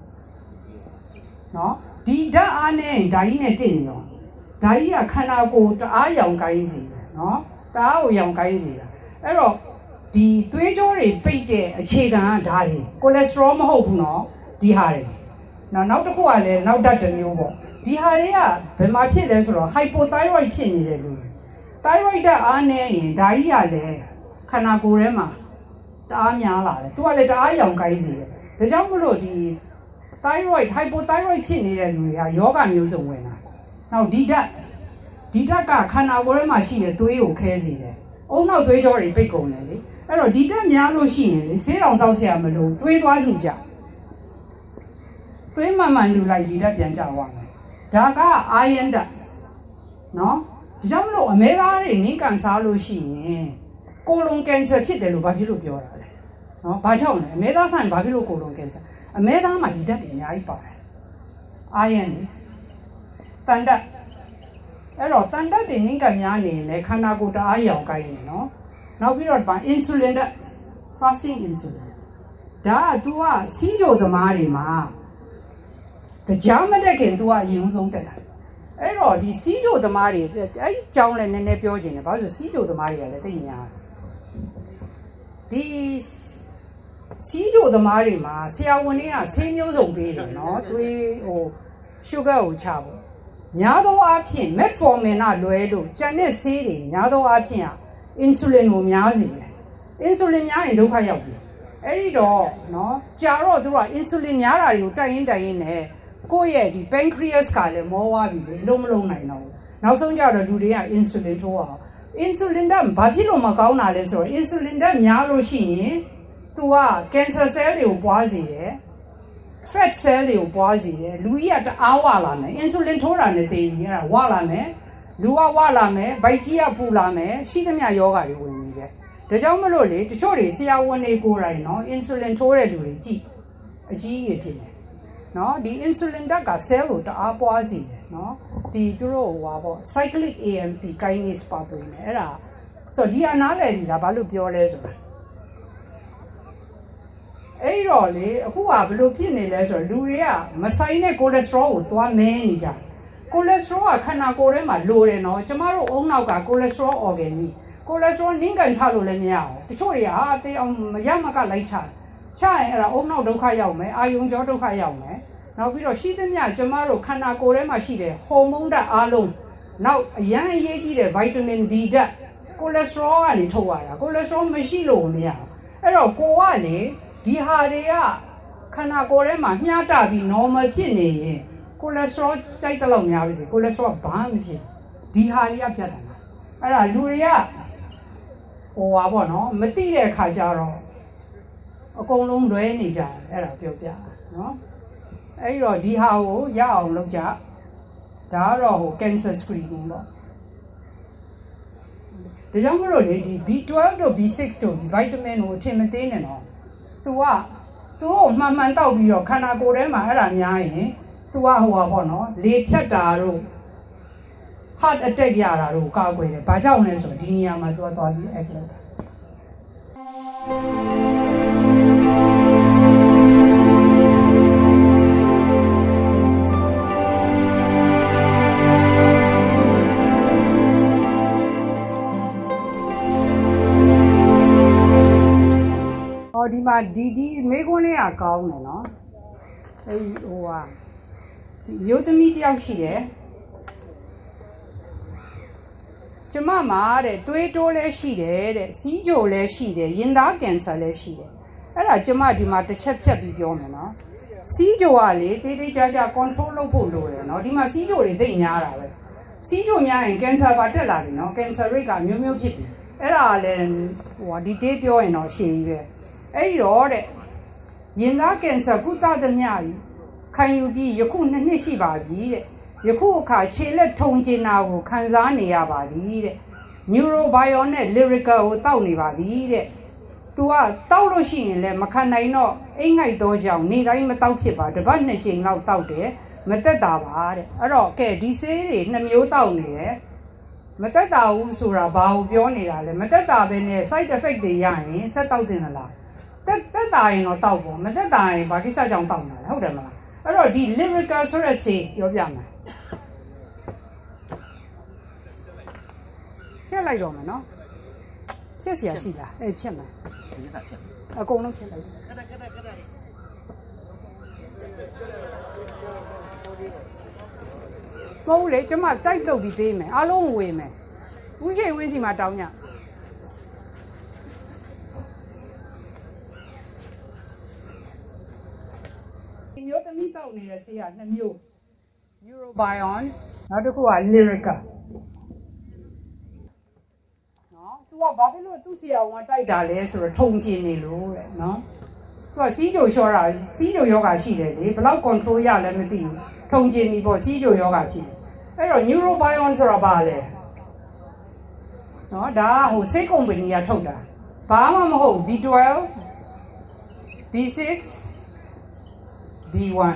နော်ဒီဓာတ်အားနဲ့ဓာကြီးနဲ့တင့်နေတော့ဓာကြီးကခန္ဓာကိုယ်တအားရောင်ကိုင်းစီတယ်နော်တအားကိုရောင်ကိုင်းစီတာအဲ့တော့ဒီသွေးကြောတွေပိတ်တဲ့အခြေခံကဓာတ်တွေကိုလက်စထရောမဟုတ်ဘူးနော်ဒီဟာတွေနောက်တစ်ခုကလည်းနောက်ဓာတ်တစ်မျိုးပေါ့ဒီဟာတွေကဘယ်မှာဖြစ်လဲဆိုတော့ hypothyroid ဖြစ်နေတယ်လို့ thyroid ဓာတ်အားနဲ့ရင်ဓာကြီးကလည်းခန္ဓာကိုယ်ထဲမှာတအားများလာတယ်သူကလည်းတအားရောင်ကိုင်းစီတယ်ဒါကြောင့်မလို့ဒီ thyroid hypothyroid ဖြစ်နေတဲ့လူတွေကယောဂမျိုးစုံဝင်တာနောက်ဒီဓာတ်ကခန္ဓာကိုယ်ထဲမှာရှိတဲ့သွေးကိုခဲစေတယ်အုံနောက်သွေးကြောတွေပိတ်ကုန်တယ်လေအဲ့တော့ဒီဓာတ်များလို့ရှိရင်လေဆေးတောင်တောက်เสียမလို့သွေးသွားလူကြသွေးမှန်လူလိုက်ဒီဓာတ်ပြန်ကျသွားမယ်ဒါကအာယန်ဓာတ်နော်ဒါကြောင့်မလို့အမဲသားတွေနင်းကန်စားလို့ရှိရင်ကိုလွန်ကင်ဆာဖြစ်တယ်လို့ဘာဖြစ်လို့ပြောတာလဲနော်ဘာကြောင့်လဲအမဲသားဆိုင်ဘာဖြစ်လို့ကိုလွန်ကင်ဆာအမဲသားမှာဒီဓာတ်တွေအများကြီးပါတယ်အာယန်တန်ဓာတ်အဲ့တော့တန်ဓာတ်တွေနင်းကန်များနေရင်လေခန္ဓာကိုယ်တအားရောင်ကိုင်းနေနော်နောက်ပြီးတော့ဗာ insulin ဓာတ် fasting insulin ဒါက तू ကစီးကြိုသမားတွေမှာကြားမတက်ခင် तू ကအရင်ဆုံးတက်တာအဲ့တော့ဒီစီးကြိုသမားတွေအဲ့ဒီကြောင်းလည်းနည်းနည်းပြောခြင်းတယ်ဘာလို့ဆိုစီးကြိုသမားတွေကလည်းတိတ်များဒီစီးတို့သမားတွေမှာဆရာဝန်တွေကဆေးမျိုးစုံပေးတယ်နော်သွေးဟို sugar ကိုချဖို့များသောအားဖြင့် metformin ကလွဲလို့ကျန်တဲ့ဆေးတွေများသောအားဖြင့် insulin ကိုများစေတယ် insulin များရင်ဒုက္ခရောက်ပြီအဲ့ဒီတော့နော်ကြာတော့သူက insulin များတာတွေကိုတိုက်ရင်နဲ့ကိုယ့်ရဲ့ဒီ pancreas ကလည်းမောသွားပြီလေလုံးမလုံးနိုင်တော့ဘူးနောက်ဆုံးကြတော့လူတွေက insulin ထိုးအောင် insulin ဓာတ်ဘာဖြစ်လို့မကောင်းတာလဲဆိုတော့ insulin ဓာတ်များလို့ရှိရင်သူက cancer cell တွေကိုပွားစေတယ် fat cell တွေကိုပွားစေတယ်လူကြီးကတအားဝလာမယ် insulin ထိုးတာနဲ့တည်ပြီးအဲ့ဒါဝလာမယ်လူကဝလာမယ်ဗိုက်ကြီးကပူလာမယ်ရှိသမျှယောဂတွေဝင်နေတယ်ဒါကြောင့်မလို့လေတချို့တွေဆရာဝန်တွေကိုယ်တိုင်နော် insulin ထိုးတဲ့လူတွေကြည့်အကြီးကြီးဖြစ်တယ်နော်ဒီ insulin ဓာတ်က cell ကိုတအားပွားစေတယ်နော်ဒီသူတို့ဟိုပါပေါ့ cyclic AMP kinase pathway နဲ့အဲ့ဒါဆိုဒီအနားလည်ပြီလားဘာလို့ပြောလဲဆိုတာအဲ့တော့လေအခုကဘယ်လိုဖြစ်နေလဲဆိုတော့လူတွေကမဆိုင်တဲ့ cholesterol ကိုသွားမဲနေကြ cholesterol ကခန္ဓာကိုယ်ထဲမှာလိုတယ်နော်ကျမတို့အုံနောက်က cholesterol organ ကြီး cholesterol နင်းကန်ချလို့လည်းမရအောင်တချို့တွေကတေးအောင်မရမကလိုက်ချရင်အဲ့ဒါအုံနောက်ဒုက္ခရောက်မယ်အာယုံကြောဒုက္ခရောက်မယ်နောက်ပြီးတော့ရှိသမျှကျမတို့ခန္ဓာကိုယ်ထဲမှာရှိတဲ့ဟော်မုန်းဓာတ်အားလုံးနောက်အရန်အရေးကြီးတဲ့ vitamin D ဓာတ် cholesterol ကနေထုတ်ရတာ cholesterol မရှိလို့မရအောင်အဲ့တော့ကိုကလေဒီဟာတွေကခန္ဓာကိုယ်ထဲမှာမျှတပြီး normal ဖြစ်နေရင် cholesterol ကြိုက်တဲ့လောက်များပြီစီ cholesterol ဘာမှမဖြစ်ဒီဟာတွေကပြတ်တာအဲ့ဒါလူတွေကဟိုပါပေါ့နော်မသိတဲ့အခါကျတော့အကုန်လုံးလွဲနေကြတယ်အဲ့ဒါပြောပြနော်အဲ့တော့ဒီဟာကိုရအောင်လုပ်ကြဒါကတော့ဟို cancer screening ပေါ့ဒါကြောင့်မလို့လေဒီ B12 တို့ B6 တို့ဒီ vitamin ကိုအထင်မသေးနဲ့နော်သူကသူ့ကိုမှန်တောက်ပြီးတော့ခန္ဓာကိုယ်ထဲမှာအဲ့ဒါများရင်သူကဟိုပါပေါ့နော်လေဖြတ်တာတို့ heart attack ရတာတို့ကာကွယ်တယ်ဘာကြောင့်လဲဆိုတော့ဒီနေရာမှာသူကသွားပြီး act လုပ်တာဒီမှာဒီမေကွန်းလေးကကောင်းတယ်နော်အဲဒီဟိုဟာဒီမျိုးသမီးတယောက်ရှိတယ်ကျမမှာတဲ့သွေးတိုးလည်းရှိတယ်တဲ့စီးချိုလည်းရှိတယ်ရင်သားကင်ဆာလည်းရှိတယ်အဲ့ဒါကျမဒီမှာတစ်ချက်ဖြတ်ပြီးပြောမယ်နော်စီးချိုကလေတေးသေးချာချာ control လုပ်ဖို့လိုတယ်နော်ဒီမှာစီးချိုတွေသိများတာပဲစီးချိုများရင်ကင်ဆာပါတက်လာတယ်နော်ကင်ဆာ rate ကမျိုးဖြစ်ပြီအဲ့ဒါလည်းဟိုဒီတေးပြောရင်တော့ရှင်းကြီးပဲအဲ့ဒီတော့တဲ့ရင်သားကင်ဆာကုသသမျှကြီးခံယူပြီးယခု2နှစ်ရှိပါပြီတဲ့ယခုအခါခြေလက်ထုံကျင်တာကိုခံစားနေရပါသည်တဲ့ neurobion နဲ့ lyrical ကိုတောက်နေပါသည်တဲ့ तू ကတောက်လို့ရှိရင်လည်းမခံနိုင်တော့အိမ်ငိုက်တော့ကြောင်နေတိုင်းမတောက်ဖြစ်ပါတပတ်2ချိန်လောက်တောက်တယ်မသက်တာပါတဲ့အဲ့တော့ကဲဒီဆေးတွေ2မျိုးတောက်နေတယ်မသက်တာဘူးဆိုတာဘာကိုပြောနေတာလဲမသက်တာပဲနဲ့ side effect တွေရရင်ဆက်တောက်တင်လားသက်တာရင်တော့တောက်ပေါ့မသက်တာရင်ဘာကိစ္စကြောင့်တောက်နေတာလဲဟုတ်တယ်မလားအဲ့တော့ဒီ lyrical ဆိုတဲ့ဆေးပြောပြမယ်ဖြတ်လိုက်တော့မယ်နော်ဖြတ်เสียရှိလားအဲ့ဖြတ်မယ်အကုန်လုံးဖြတ်လိုက်မဟုတ်လေကျမတိုက်လုပ်ပြီးပေးမယ်အားလုံးဝေမယ်ဦးရှိန်ဝင်းစီမှာတောင်းညဒီမျိုးသမီးတောက်နေတဲ့ဆေးက2မျိုး neurobion နောက်တစ်ခုက lyrica နော်သူကဘာဖြစ်လို့သူ့ဆရာဝန်တိုက်တာလဲဆိုတော့ထုံကျင်နေလို့တဲ့နော်သူကစီးကြိုလျှောတာစီးကြိုယောဂရှိတယ်လေဘယ်လောက် control ရလဲမသိဘူးထုံကျင်ပြီပေါ့စီးကြိုယောဂဖြစ်အဲ့တော့ neurobion ဆိုတာဘာလဲနော်ဒါဟိုဆေးကုမ္ပဏီကထုတ်တာဘာမှမဟုတ် B12 B6 B1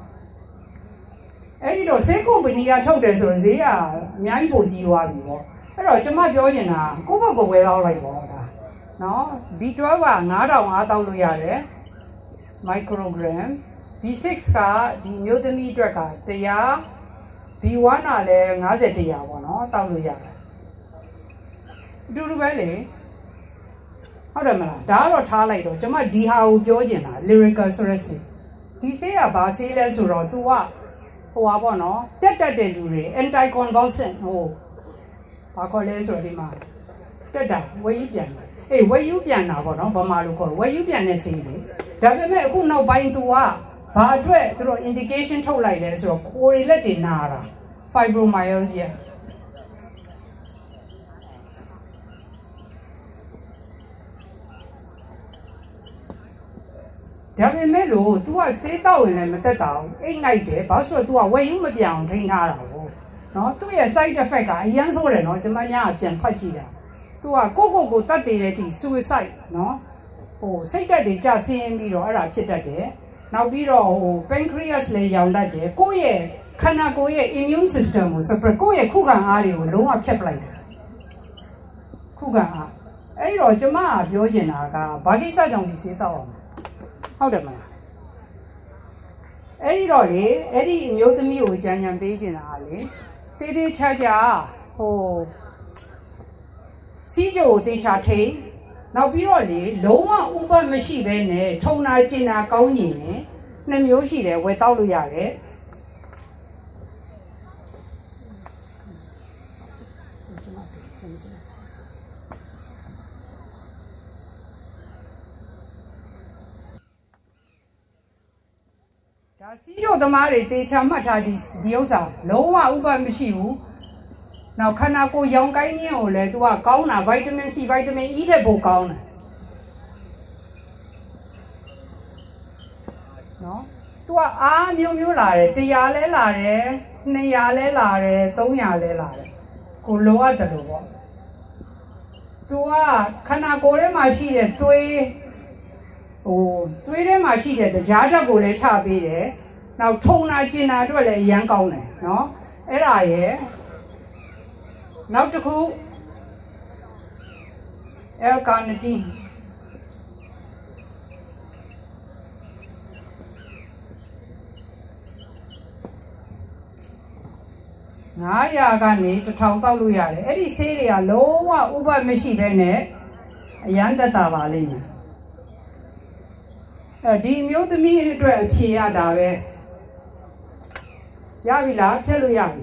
အဲ့ဒီတော့ဆေးကုမ္ပဏီကထုတ်တယ်ဆိုတော့ဈေးကအများကြီးပိုကြီးသွားပြီပေါ့အဲ့တော့ကျွန်မပြောချင်တာကိုယ့်ဘက်ကိုဝယ်တော့လိုက်ပေါ့ဒါနော် B12 က9000အားတောက်လို့ရတယ် microgram B6 ကဒီမျိုးသမီးအတွက်က100 B1 ကလည်း50 100ပေါ့နော်တောက်လို့ရတယ်အတူတူပဲလေဟုတ်တယ်မလားဒါကတော့ထားလိုက်တော့ကျွန်မဒီဟာကိုပြောချင်တာ lyrical ဆိုရက်စီဒီဆေးကဘာဆေးလဲဆိုတော့ तू ကဟိုပါပေါ့နော်တက်တဲ့လူတွေ anti convulsant ဟိုဘာခေါ်လဲဆိုတော့ဒီမှာတက်တာဝေယူပြန်အေးဝေယူပြန်တာပေါ့နော်ဗမာလိုခေါ်ဝေယူပြန်တဲ့ဆေးလေဒါပေမဲ့အခုနောက်ပိုင်း तू ကဘာအတွက်သူတို့ indication ထုတ်လိုက်လဲဆိုတော့ကိုယ်ရလက်တွေနာတာ fibromyalgiaဒါပေမဲ့လို့ तू ကဆေးတောက်ရင်လည်းမသက်တာဘူးအိတ်ငိုက်တယ်ဘာလို့ဆိုတော့ तू ကဝယ်ယူမပြောင်းထိန်းထားတာပေါ့နော်သူ့ရဲ့ side effect ကအရန်ဆိုးတယ်နော်ဒီမညာပြန်ဖတ်ကြည့်တာ तू ကကိုတတ်တည်တဲ့ဒီ suicide နော်ဟိုစိတ်ဓာတ်တွေကျဆင်းပြီးတော့အဲ့ဒါဖြစ်တတ်တယ်နောက်ပြီးတော့ဟို pancreas လည်းရောင်တတ်တယ်ကိုယ့်ရဲ့ခန္ဓာကိုယ်ရဲ့ immune system ကို suppress ကိုယ့်ရဲ့ခုခံအားတွေကိုလုံးဝဖျက်ပလိုက်တယ်ခုခံအားအဲ့တော့ကျမကပြောချင်တာကဘာကိစ္စကြောင့်ဒီဆေးသောက်အောင်ဟုတ်တယ်မလားအဲ့ဒီတော့လေအဲ့ဒီအမျိုးသမီးကိုကြံကြံပေးချင်တာလေတေးသေးချာချာဟိုစီးကြိုတေးချာထိန်နောက်ပြီးတော့လေလုံးဝဥပမရှိဘဲနဲ့ထုံနာကျင်နာကောင်းရင်နှစ်မျိုးရှိတယ်ဝယ်တောက်လို့ရတယ်ဒါစီးကြိုသမားတွေတေးချာမှတ်ထားဒီဥစ္စာလုံးဝဥပမရှိဘူးနောက်ခန္ဓာကိုယ်ရောင်ကိုင်းခြင်းကိုလည်း तू ကကောင်းတာဗိုက်တာမင် C ဗိုက်တာမင် E ထက်ပိုကောင်းတယ်နော် तू ကအားမျိုးလာတယ်100လဲလာတယ်200လဲလာတယ်300လဲလာတယ်ကိုလိုအပ်တယ်လို့ပေါ့ तू ကခန္ဓာကိုယ်ထဲမှာရှိတဲ့သွေးထဲမှာရှိတဲ့ကြားဓာတ်ကိုလည်းချပေးတယ်နောက်ထုံနာကျင်နာအတွက်လည်းအရန်ကောင်းတယ်နော်အဲ့ဒါရဲ့နောက်တစ်ခု L-carnitine 900ကနေ1000တောက်လို့ရတယ်အဲ့ဒီဆေးတွေကလုံးဝဥပမရှိဘဲနဲ့အရန်သက်သာပါလိမ့်မယ်ဒီမျိုးသမီးအတွက်အဖြေရတာပဲရပြီလားဖြတ်လို့ရပြီ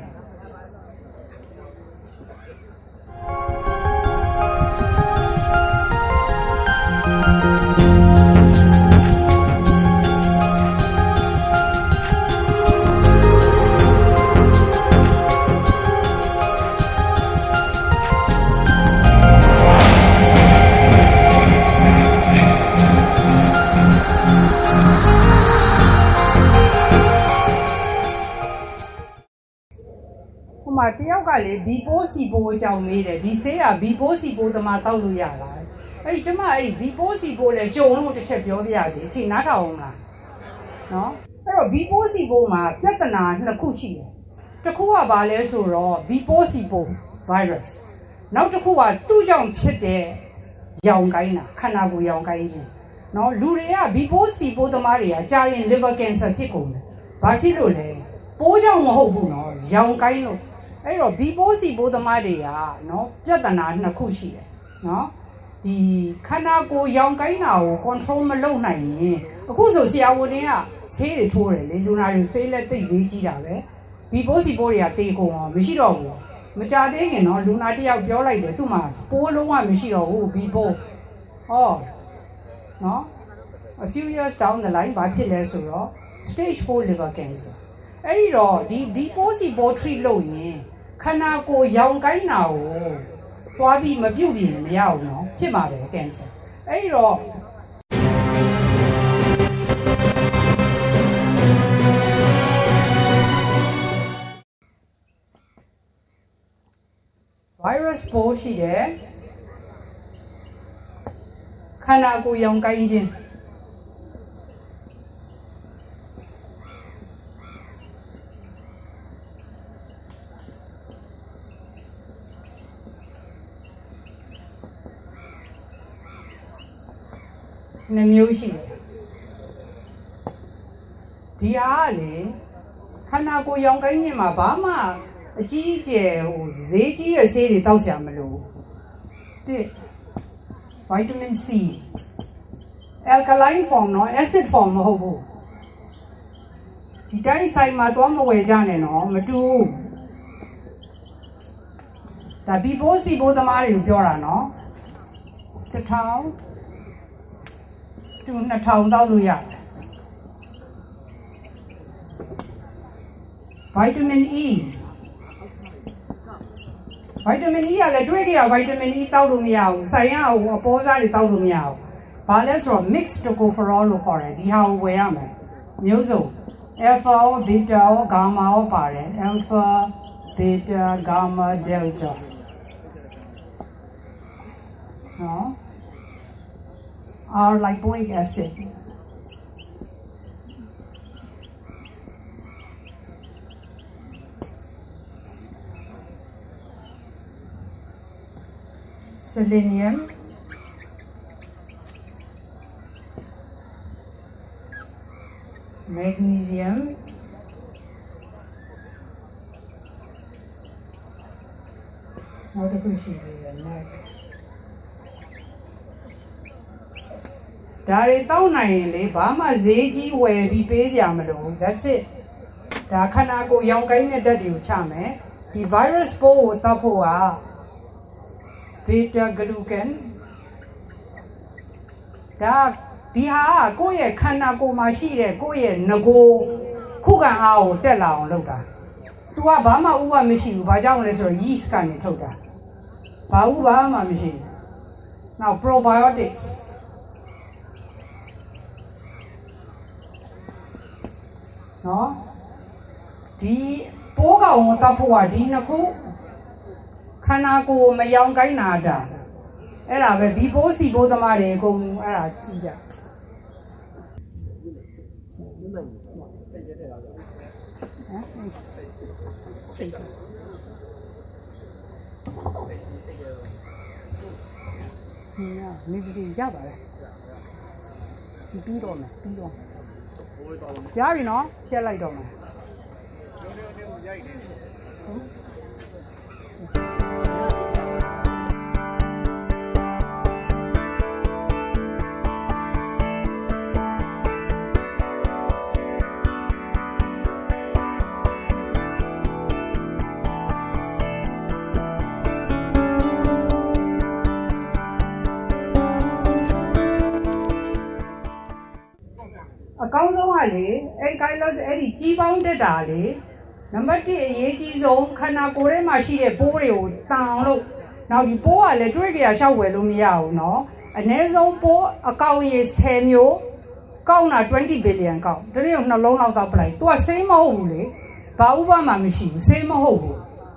တယောက်ကလေဘီပိုးစီပိုးအကြောင်းမေးတယ်ဒီဆေးကဘီပိုးစီပိုးသမားတောက်လို့ရလားအဲ့ဒီကျမအဲ့ဒီဘီပိုးစီပိုးလဲကြုံလို့တစ်ချက်ပြောပြရစီအချိန်နားထောင်အောင်လားနော်အဲ့တော့ဘီပိုးစီပိုးမှာပြဿနာနှစ်ခုရှိတယ်တစ်ခုကဘာလဲဆိုတော့ဘီပိုးစီပိုး virus နောက်တစ်ခုကသူ့ကြောင့်ဖြစ်တဲ့ရောင်ကိုင်းတာခန္ဓာကိုယ်ရောင်ကိုင်းခြင်းနော်လူတွေကဘီပိုးစီပိုးသမားတွေကကြာရင် liver cancer ဖြစ်ကုန်တယ်ဘာဖြစ်လို့လဲပိုးကြောင့်မဟုတ်ဘူးနော်ရောင်ကိုင်းလို့အဲ့တော့ဘီပိုးစီပိုးသမားတွေကနော်ပြဿနာနှစ်ခုရှိတယ်နော်ဒီခန္ဓာကိုယ်ရောင်ကိုင်းတာကို control မလုပ်နိုင်ရင်အခုဆိုဆရာဝန်တွေကဆေးတွေထိုးတယ်လေလူနာတွေဆေးလက်သိဈေးကြီးတာပဲဘီပိုးစီပိုးတွေကတေးကုန်အောင်မရှိတော့ဘူးမကြသေးခင်နော်လူနာတစ်ယောက်ပြောလိုက်တယ်သူ့မှာပိုးလုံးဝမရှိတော့ဘူးဘီပိုးဟောနော် a few years down the line ဘာဖြစ်လဲဆိုတော့ stage 4 liver cancer အဲ့ဒီတော့ဒီဘီပိုးစီပိုး treat လုပ်ရင်ခန္ဓာကိုယ်ရောင်ကိုင်းတာကိုသွားပြီးမပြုတ်ပြင်မရဘူးနော်ဖြစ်မှာပဲကင်ဆာအဲ့ဒီတော့ virus ပိုးရှိတယ်ခန္ဓာကိုယ်ရောင်ကိုင်းခြင်းနှမျိုးရှိတယ်ဒီအားလေခန္ဓာကိုယ်ရောင်ကိုင်းခြင်းမှာဘာမှအကြီးအကျယ်ဈေးကြီးတဲ့ဆေးတွေတောက်ဆရာမလို့တဲ့ vitamin C alkaline form နော် acid form မဟုတ်ဘူးဒီတိုင်းဆိုင်မှာတော့မဝယ်ကြနဲ့နော်မတူဒါဘီပိုးစီပိုးသမားတွေကိုပြောတာနော်1000 to 2000တောက်လို့ရတယ် vitamin E vitamin E ကလည်းတွေ့ကြရ vitamin E တောက်လို့မရဘူးဆိုင်ရအောင်အပေါ်စားတွေတောက်လို့မရဘူးဘာလဲဆိုတော့ mixed tocopherol လို့ခေါ်တယ်ဒီဟာကိုဝယ်ရမယ်မျိုးစုံ alpha ရော beta ရော gamma ရောပါတယ် alpha beta gamma delta နော် R lipoic acid selenium magnesium how to push it neck ဒါတွေတောက်နိုင်ရင်လေဘာမှဈေးကြီးဝယ်ပြီးပေးစရာမလိုဘူး that's it ဒါခန္ဓာကိုယ်ရောင်ကိုင်းတဲ့ဓာတ်တွေကိုချမယ်ဒီ virus ပိုးကိုတောက်ဖို့က beta glucan ဒါဒီဟာကိုယ့်ရဲ့ခန္ဓာကိုယ်မှာရှိတဲ့ကိုယ့်ရဲ့ငကိုခုခံအားကိုတက်လာအောင်လုပ်တာ तू ကဘာမှဥပမရှိဘူးဘာကြောင့်လဲဆိုတော့ yeast ကနေထုတ်တာဘာဥပမှမရှိဘူး now probiotics နော်ဒီပိုးကောင်ကိုတောက်ဖို့ကဒီနှစ်ခုခန္ဓာကိုယ်မယောင်ကိုင်းတာဒါအဲ့ဒါပဲဒီပိုးစီပိုးသမားတွေအကုန်အဲ့ဒါကြည့်ကြစိတ်နေပါစေရပါလေပြီးတော့မယ်ပြီးတော့ရပြီနော်ပြက်လိုက်တော့မယ်အကောင်းဆုံးကလေအဲ့ကိုင်းလို့အဲ့ဒီကြီးပေါင်းတက်တာလေနံပါတ်1အရေးကြီးဆုံးခန္ဓာကိုယ်ထဲမှာရှိတဲ့ပိုးတွေကိုတန်လို့နောက်ဒီပိုးကလည်းတွေးကြရရှောက်ဝယ်လို့မရဘူးเนาะအနည်းဆုံးပိုးအကောင်ရေ10မျိုးကောက်တာ20 billion ကောက်တနေ့နှလုံးလောက်သောက်ပလိုက် तू ကဆေးမဟုတ်ဘူးလေဘာဥပမာမရှိဘူးဆေးမဟုတ်ဘူး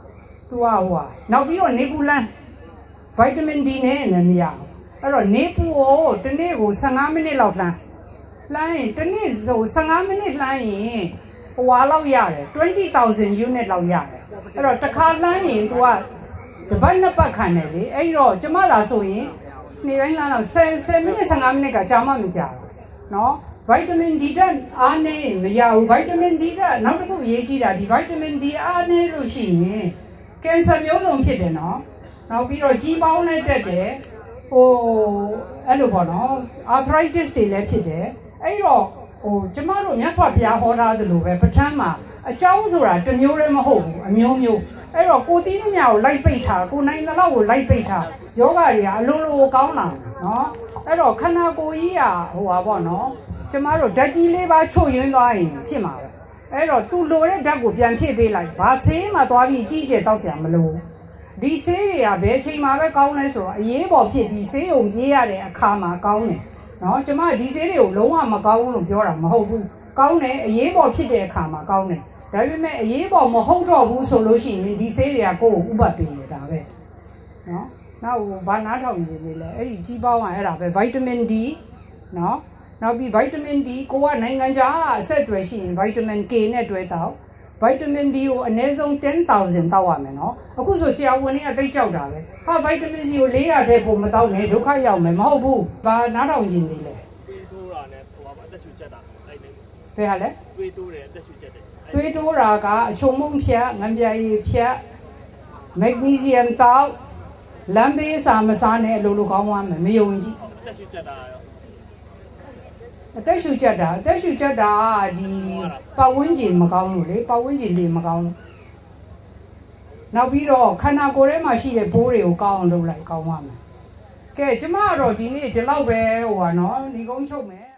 तू ကဟိုဟာနောက်ပြီးတော့နေပူလန်း vitamin D နဲ့လည်းမရဘူးအဲ့တော့နေပူကိုတနေ့ကို15မိနစ်လောက်လှမ်းရင်တနေ့ဆို15မိနစ်လှမ်းရင်ဟိုဟာလောက်ရတယ်20,000 unit လောက်ရတယ်အဲ့တော့တစ်ခါလှမ်းရင် तू ကတပတ်နှစ်ပတ်ခံတယ်လေအဲ့တော့ကျမသာဆိုရင်နေ့တိုင်းလှမ်းတော့10မိနစ်15မိနစ်ကကြာမှမကြာဘူးเนาะ vitamin D ဓာတ်အားနည်းမရဘူး vitamin D ဓာတ်နောက်တစ်ခုအရေးကြီးတာဒီ vitamin D အားနည်းလို့ရှိရင်ကင်ဆာမျိုးစုံဖြစ်တယ်เนาะနောက်ပြီးတော့ကြီးပေါင်းနဲ့တက်တယ်ဟိုအဲ့လိုပေါ့နော် arthritis တွေလည်းဖြစ်တယ်အဲ့တော့ဟိုကျမတို့မြတ်စွာဘုရားဟောထားသလိုပဲပဋ္ဌာန်းမှာအကြောင်းဆိုတာတစ်မျိုးတည်းမဟုတ်ဘူးအမျိုးမျိုးအဲ့တော့ကိုတီးနှမြကိုလိုက်ပိတ်ထားကိုနိုင်တဲ့လောက်ကိုလိုက်ပိတ်ထားယောဂတွေကအလုံးလုံးကောင်းလာနော်အဲ့တော့ခန္ဓာကိုယ်ကြီးကဟိုပါပေါ့နော်ကျမတို့ဓာတ်ကြီးလေးပါချို့ယွင်းသွားရင်ဖြစ်မှာပဲအဲ့တော့သူလိုတဲ့ဓာတ်ကိုပြန်ဖြည့်ပေးလိုက်ဘာဆေးမှသွားပြီးကြီးကျယ်တောက်เสียမလို့ဒီဆေးတွေကဘယ်အချိန်မှပဲကောင်းလဲဆိုတော့အရေးပေါ်ဖြစ်ပြီးဆေးရုံပြေးရတဲ့အခါမှာကောင်းတယ်နော်ကျမဒီဆေးတွေကိုလုံးဝမကောင်းဘူးလို့ပြောတာမဟုတ်ဘူးကောင်းတယ်အရေးပေါ်ဖြစ်တဲ့အခါမှာကောင်းတယ်ဒါပေမဲ့အရေးပေါ်မဟုတ်တော့ဘူးဆိုလို့ရှိရင်ဒီဆေးတွေကကိုယ့်ကိုဥပတ်ပေးနေတာပဲနော်နောက်ဘာနားထောင်နေလဲအဲ့ဒီကြီးပေါင်းကအဲ့ဒါပဲ vitamin D နော်နောက်ပြီး vitamin D ကိုကနိုင်ငံခြားအဆက်အသွယ်ရှိရင် vitamin K နဲ့တွဲတော့ vitamin D ကိုအနည်းဆုံး 10,000 တောက်ရမယ်နော်အခုဆိုဆရာဝန်တွေကသိကြောက်တာပဲဟာ vitamin C ကို400တဲ့ပုံမတောက်နဲ့ဒုက္ခရောက်မယ်မဟုတ်ဘူးဘာနားထောင်ခြင်းနေလဲတွေးတိုးတာနဲ့ဟိုပါအသက်ရှူချက်တာအဲ့ဒီဘယ်ဟာလဲတွေးတိုးတယ်အသက်ရှူချက်တယ်တွေးတိုးတာကအချုံမုံဖြတ်ငံပြာရည်ဖြတ် magnesium တောက်လမ်းဘေးစာမစားနဲ့အလိုလိုကောင်းသွားမယ်မယုံကြည်တက်ရှူချက်တာရောအသက်ရှူချက်တာဒီပတ်ဝန်းကျင်မကောင်းလို့လေပတ်ဝန်းကျင်လေမကောင်းလို့နောက်ပြီးတော့ခန္ဓာကိုယ်ထဲမှာရှိတဲ့ပိုးတွေကိုကောင်းအောင်လုပ်လိုက်ကောင်းပါမယ်ကဲကျမကတော့ဒီနေ့ဒီလောက်ပဲဟိုပါနော်ဒီကုန်းချုပ်မယ်